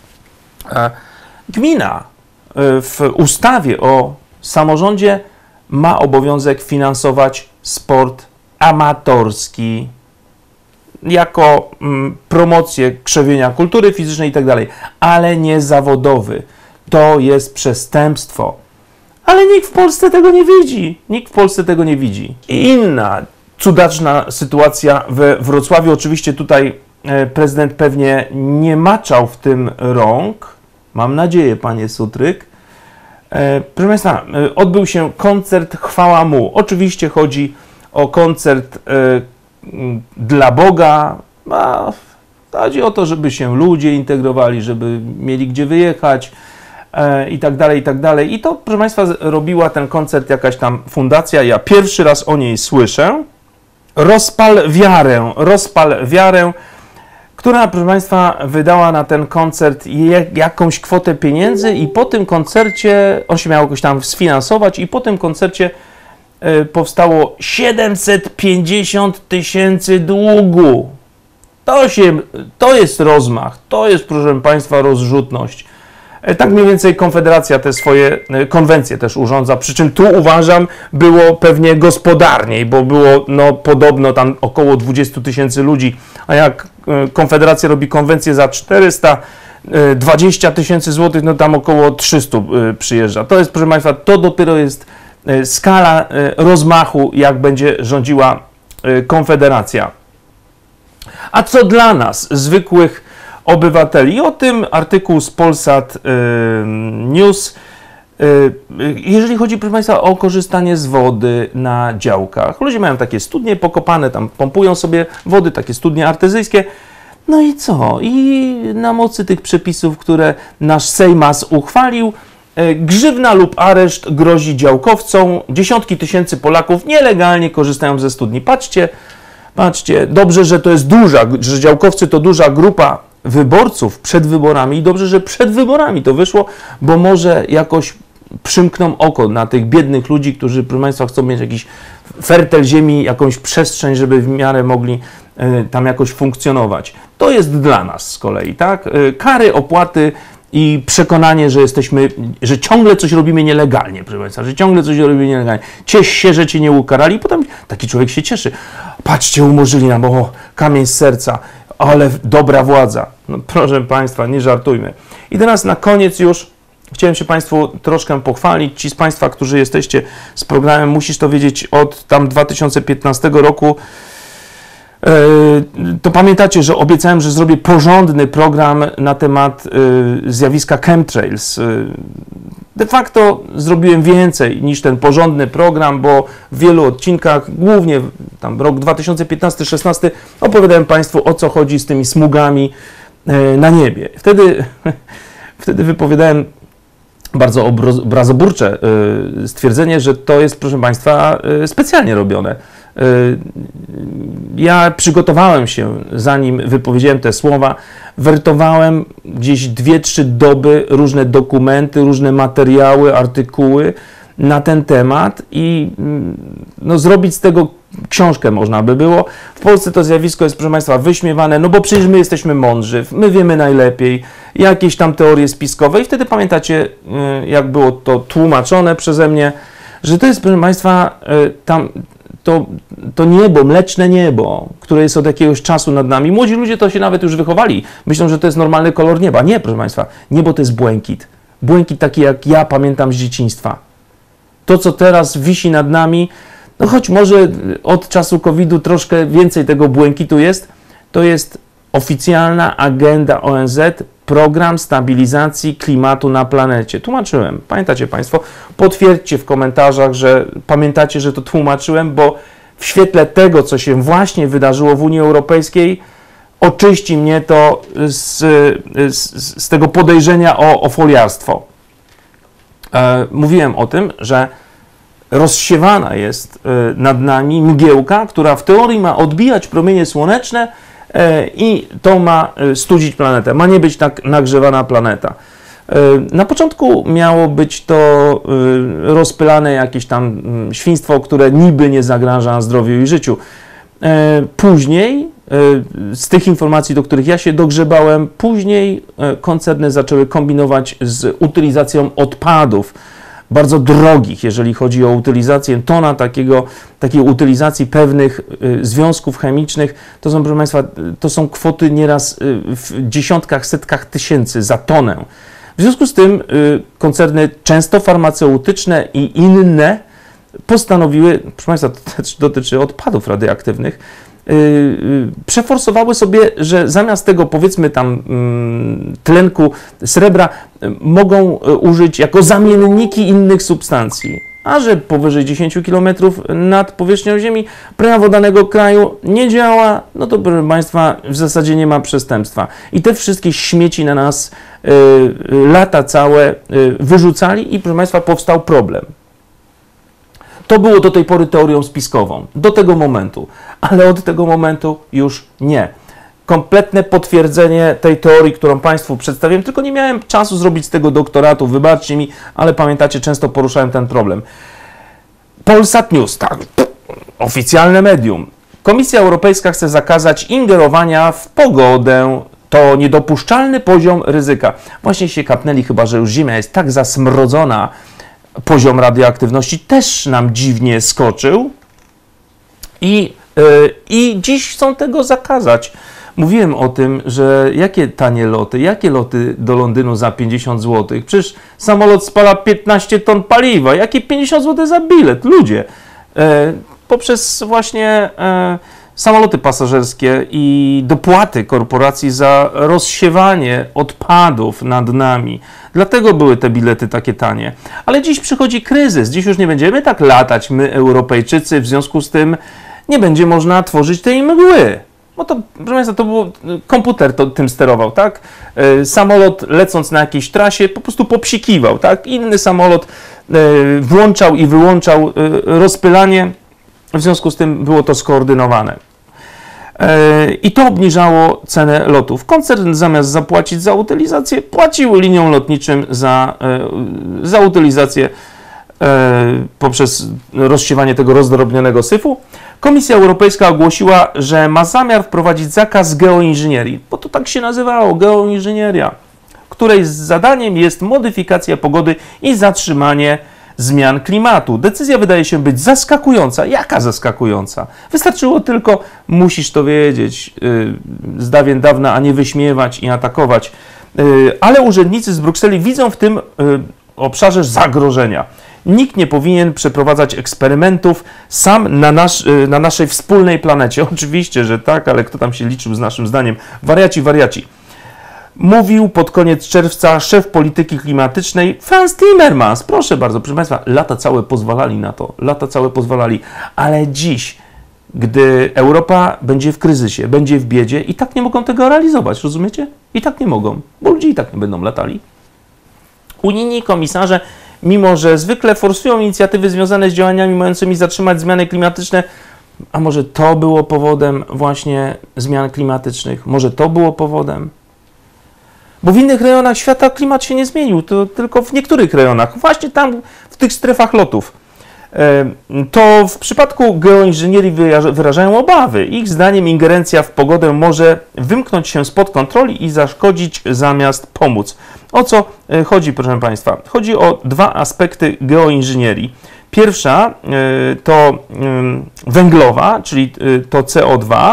Gmina w ustawie o samorządzie ma obowiązek finansować sport amatorski jako promocję krzewienia kultury fizycznej i tak dalej, ale nie zawodowy. To jest przestępstwo. Ale nikt w Polsce tego nie widzi. Nikt w Polsce tego nie widzi. I inna cudaczna sytuacja we Wrocławiu. Oczywiście tutaj prezydent pewnie nie maczał w tym rąk. Mam nadzieję, panie Sutryk. Proszę Państwa, odbył się koncert Chwała Mu. Oczywiście chodzi o koncert dla Boga. Chodzi o to, żeby się ludzie integrowali, żeby mieli gdzie wyjechać i tak dalej, i tak dalej. I to, proszę Państwa, robiła ten koncert jakaś tam fundacja. Ja pierwszy raz o niej słyszę. Rozpal wiarę, która, proszę Państwa, wydała na ten koncert jakąś kwotę pieniędzy i po tym koncercie, on się miał jakoś tam sfinansować i po tym koncercie powstało 750 000 długu. To jest rozmach, to jest, proszę Państwa, rozrzutność. Tak mniej więcej Konfederacja te swoje konwencje też urządza, przy czym tu uważam było pewnie gospodarniej, bo było podobno tam około 20 000 ludzi, a jak Konfederacja robi konwencję za 420 000 złotych, no tam około 300 przyjeżdża. To jest, proszę Państwa, to dopiero jest skala rozmachu, jak będzie rządziła Konfederacja. A co dla nas, zwykłych obywateli? I o tym artykuł z Polsat News. Jeżeli chodzi, proszę Państwa, o korzystanie z wody na działkach. Ludzie mają takie studnie pokopane, tam pompują sobie wody, takie studnie artezyjskie. No i co? I na mocy tych przepisów, które nasz Sejmas uchwalił, grzywna lub areszt grozi działkowcom. Dziesiątki tysięcy Polaków nielegalnie korzystają ze studni. Patrzcie, dobrze, że to jest że działkowcy to duża grupa wyborców przed wyborami i dobrze, że przed wyborami to wyszło, bo może jakoś przymkną oko na tych biednych ludzi, którzy, proszę Państwa, chcą mieć jakiś fertel ziemi, jakąś przestrzeń, żeby w miarę mogli tam jakoś funkcjonować. To jest dla nas z kolei, tak? Kary, opłaty i przekonanie, że ciągle coś robimy nielegalnie, proszę Państwa, że ciągle coś robimy nielegalnie. Ciesz się, że Cię nie ukarali i potem taki człowiek się cieszy. Patrzcie, umorzyli nam, kamień z serca, ale dobra władza. No proszę Państwa, nie żartujmy. I teraz na koniec już chciałem się Państwu troszkę pochwalić. Ci z Państwa, którzy jesteście z programem Musisz to wiedzieć od tam 2015 roku, to pamiętacie, że obiecałem, że zrobię porządny program na temat zjawiska chemtrails. De facto zrobiłem więcej niż ten porządny program, bo w wielu odcinkach, głównie tam rok 2015-16, opowiadałem Państwu, o co chodzi z tymi smugami na niebie. Wtedy wypowiadałem bardzo obrazoburcze stwierdzenie, że to jest, proszę Państwa, specjalnie robione. Ja przygotowałem się, zanim wypowiedziałem te słowa, wertowałem gdzieś 2-3 doby różne dokumenty, różne materiały, artykuły na ten temat i no, zrobić z tego książkę można by było. W Polsce to zjawisko jest, proszę Państwa, wyśmiewane, no bo przecież my jesteśmy mądrzy, my wiemy najlepiej, jakieś tam teorie spiskowe i wtedy pamiętacie, jak było to tłumaczone przeze mnie, że to jest, proszę Państwa, tam to niebo, mleczne niebo, które jest od jakiegoś czasu nad nami. Młodzi ludzie to się nawet już wychowali. Myślą, że to jest normalny kolor nieba. Nie, proszę Państwa, niebo to jest błękit. Błękit taki, jak ja pamiętam z dzieciństwa. To, co teraz wisi nad nami, no choć może od czasu COVID-u troszkę więcej tego błękitu jest, to jest oficjalna agenda ONZ, program stabilizacji klimatu na planecie. Tłumaczyłem, pamiętacie Państwo? Potwierdźcie w komentarzach, że pamiętacie, że to tłumaczyłem, bo w świetle tego, co się wydarzyło w Unii Europejskiej, oczyści mnie to z tego podejrzenia o foliarstwo. Mówiłem o tym, że rozsiewana jest nad nami mgiełka, która w teorii ma odbijać promienie słoneczne i to ma studzić planetę. Ma nie być tak nagrzewana planeta. Na początku miało być to rozpylane jakieś tam świństwo, które niby nie zagraża zdrowiu i życiu. Później, z tych informacji, do których ja się dogrzebałem, później koncerny zaczęły kombinować z utylizacją odpadów, bardzo drogich, jeżeli chodzi o utylizację, tona takiej utylizacji pewnych związków chemicznych, to są, proszę Państwa, to są kwoty nieraz w dziesiątkach, setkach tysięcy za tonę. W związku z tym koncerny często farmaceutyczne i inne postanowiły, proszę Państwa, to też dotyczy odpadów radioaktywnych, przeforsowały sobie, że zamiast tego, powiedzmy tam tlenku srebra, mogą użyć jako zamienniki innych substancji. A że powyżej 10 km nad powierzchnią Ziemi prawo danego kraju nie działa, no to proszę Państwa, w zasadzie nie ma przestępstwa. I te wszystkie śmieci na nas lata całe wyrzucali i proszę Państwa, powstał problem. To było do tej pory teorią spiskową, do tego momentu, ale od tego momentu już nie. Kompletne potwierdzenie tej teorii, którą Państwu przedstawiłem, tylko nie miałem czasu zrobić z tego doktoratu, wybaczcie mi, ale pamiętacie, często poruszałem ten problem. Polsat News, tak, oficjalne medium. Komisja Europejska chce zakazać ingerowania w pogodę. To niedopuszczalny poziom ryzyka. Właśnie się kapnęli, chyba że już Ziemia jest tak zasmrodzona, poziom radioaktywności też nam dziwnie skoczył i dziś chcą tego zakazać. Mówiłem o tym, że jakie tanie loty, jakie loty do Londynu za 50 zł? Przecież samolot spala 15 ton paliwa. Jakie 50 zł za bilet? Ludzie. Poprzez właśnie samoloty pasażerskie i dopłaty korporacji za rozsiewanie odpadów nad nami. Dlatego były te bilety takie tanie. Ale dziś przychodzi kryzys. Dziś już nie będziemy tak latać, my Europejczycy, w związku z tym nie będzie można tworzyć tej mgły. Bo to, proszę Państwa, to było, komputer tym sterował, tak? Samolot lecąc na jakiejś trasie po prostu popsikiwał, tak? Inny samolot włączał i wyłączał rozpylanie, w związku z tym było to skoordynowane. I to obniżało cenę lotów. Koncern zamiast zapłacić za utylizację, płacił liniom lotniczym za utylizację poprzez rozsiewanie tego rozdrobnionego syfu. Komisja Europejska ogłosiła, że ma zamiar wprowadzić zakaz geoinżynierii, bo to tak się nazywało, geoinżynieria, której zadaniem jest modyfikacja pogody i zatrzymanie zmian klimatu. Decyzja wydaje się być zaskakująca. Jaka zaskakująca? Wystarczyło tylko, musisz to wiedzieć, z dawien dawna, a nie wyśmiewać i atakować. Ale urzędnicy z Brukseli widzą w tym obszarze zagrożenia. Nikt nie powinien przeprowadzać eksperymentów sam na naszej wspólnej planecie. Oczywiście, że tak, ale kto tam się liczył z naszym zdaniem? Wariaci, wariaci. Mówił pod koniec czerwca szef polityki klimatycznej Franz Timmermans. Proszę bardzo, proszę Państwa, lata całe pozwalali na to, lata całe pozwalali, ale dziś, gdy Europa będzie w kryzysie, będzie w biedzie, i tak nie mogą tego realizować, rozumiecie? I tak nie mogą, bo ludzie i tak nie będą latali. Unijni komisarze, mimo że zwykle forsują inicjatywy związane z działaniami mającymi zatrzymać zmiany klimatyczne, A może to było powodem właśnie zmian klimatycznych? Może to było powodem? Bo w innych rejonach świata klimat się nie zmienił, to tylko w niektórych rejonach, właśnie tam w tych strefach lotów. To w przypadku geoinżynierii wyrażają obawy. Ich zdaniem ingerencja w pogodę może wymknąć się spod kontroli i zaszkodzić zamiast pomóc. O co chodzi, proszę Państwa? Chodzi o dwa aspekty geoinżynierii. Pierwsza to węglowa, czyli to CO2,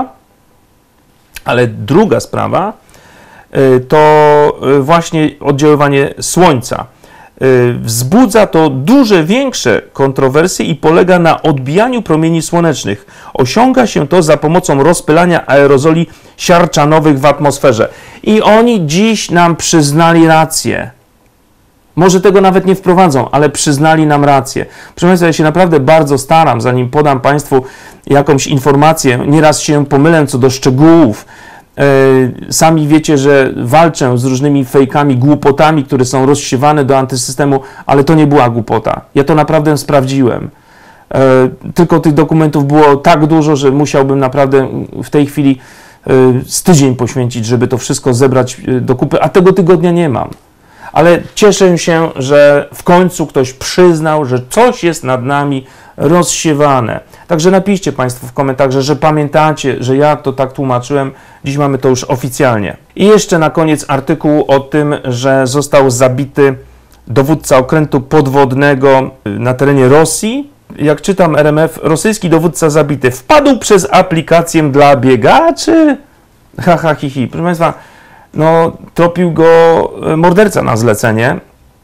ale druga sprawa to właśnie oddziaływanie Słońca. Wzbudza to większe kontrowersje i polega na odbijaniu promieni słonecznych. Osiąga się to za pomocą rozpylania aerozoli siarczanowych w atmosferze. I oni dziś nam przyznali rację. Może tego nawet nie wprowadzą, ale przyznali nam rację. Proszę Państwa, ja się naprawdę bardzo staram, zanim podam Państwu jakąś informację. Nieraz się pomylę co do szczegółów. Sami wiecie, że walczę z różnymi fejkami, głupotami, które są rozsiewane do antysystemu, ale to nie była głupota. Ja to naprawdę sprawdziłem. Tylko tych dokumentów było tak dużo, że musiałbym naprawdę w tej chwili z tydzień poświęcić, żeby to wszystko zebrać do kupy, a tego tygodnia nie mam. Ale cieszę się, że w końcu ktoś przyznał, że coś jest nad nami rozsiewane. Także napiszcie Państwo w komentarzach, że pamiętacie, że ja to tak tłumaczyłem. Dziś mamy to już oficjalnie. I jeszcze na koniec artykuł o tym, że został zabity dowódca okrętu podwodnego na terenie Rosji. Jak czytam RMF, rosyjski dowódca zabity. Wpadł przez aplikację dla biegaczy? Haha, hihi. Proszę Państwa, no tropił go morderca na zlecenie.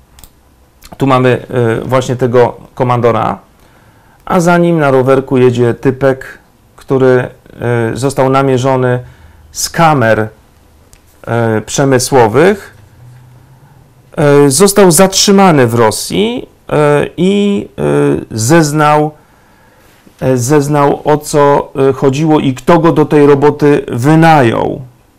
Tu mamy właśnie tego komandora. A za nim na rowerku jedzie typek, który został namierzony z kamer przemysłowych. Został zatrzymany w Rosji i zeznał, o co chodziło i kto go do tej roboty wynajął.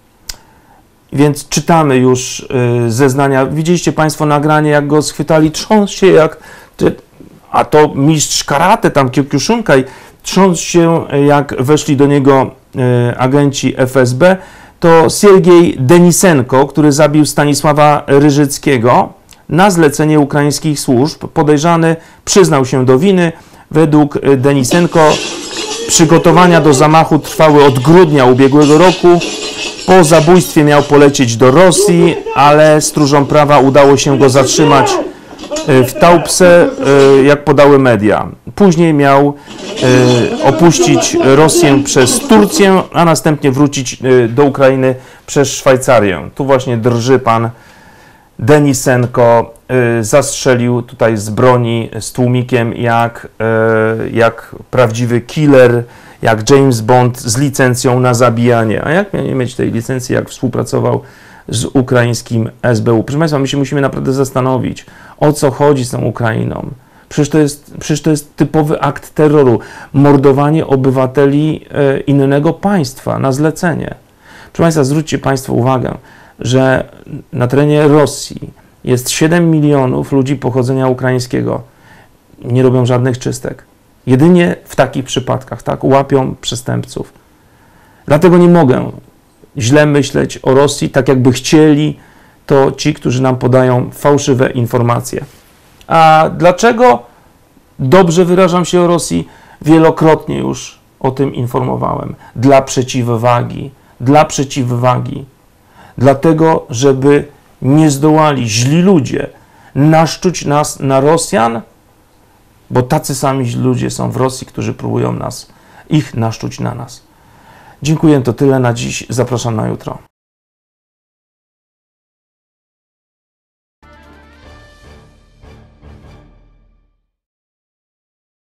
Więc czytamy już zeznania. Widzieliście Państwo nagranie, jak go schwytali, trząsł się jak... A to mistrz karate, tam Kyokushinkai, trząsł się, jak weszli do niego agenci FSB, to Siergiej Denisenko, który zabił Stanisława Ryżyckiego na zlecenie ukraińskich służb. Podejrzany przyznał się do winy. Według Denisenko przygotowania do zamachu trwały od grudnia ubiegłego roku. Po zabójstwie miał polecieć do Rosji, ale stróżom prawa udało się go zatrzymać w Taupce, jak podały media. Później miał opuścić Rosję przez Turcję, a następnie wrócić do Ukrainy przez Szwajcarię. Tu właśnie drży pan Denisenko, zastrzelił tutaj z broni, z tłumikiem, jak prawdziwy killer, jak James Bond z licencją na zabijanie. A jak miał nie mieć tej licencji, jak współpracował z ukraińskim SBU? Proszę Państwa, my się musimy naprawdę zastanowić, o co chodzi z tą Ukrainą. Przecież to jest typowy akt terroru, mordowanie obywateli innego państwa na zlecenie. Proszę Państwa, zwróćcie Państwo uwagę, że na terenie Rosji jest 7 milionów ludzi pochodzenia ukraińskiego. Nie robią żadnych czystek. Jedynie w takich przypadkach, tak, łapią przestępców. Dlatego nie mogę źle myśleć o Rosji, tak jakby chcieli to ci, którzy nam podają fałszywe informacje. A dlaczego dobrze wyrażam się o Rosji? Wielokrotnie już o tym informowałem. Dla przeciwwagi. Dla przeciwwagi. Dlatego, żeby nie zdołali źli ludzie naszczuć nas na Rosjan, bo tacy sami źli ludzie są w Rosji, którzy próbują ich naszczuć na nas. Dziękuję, to tyle na dziś. Zapraszam na jutro.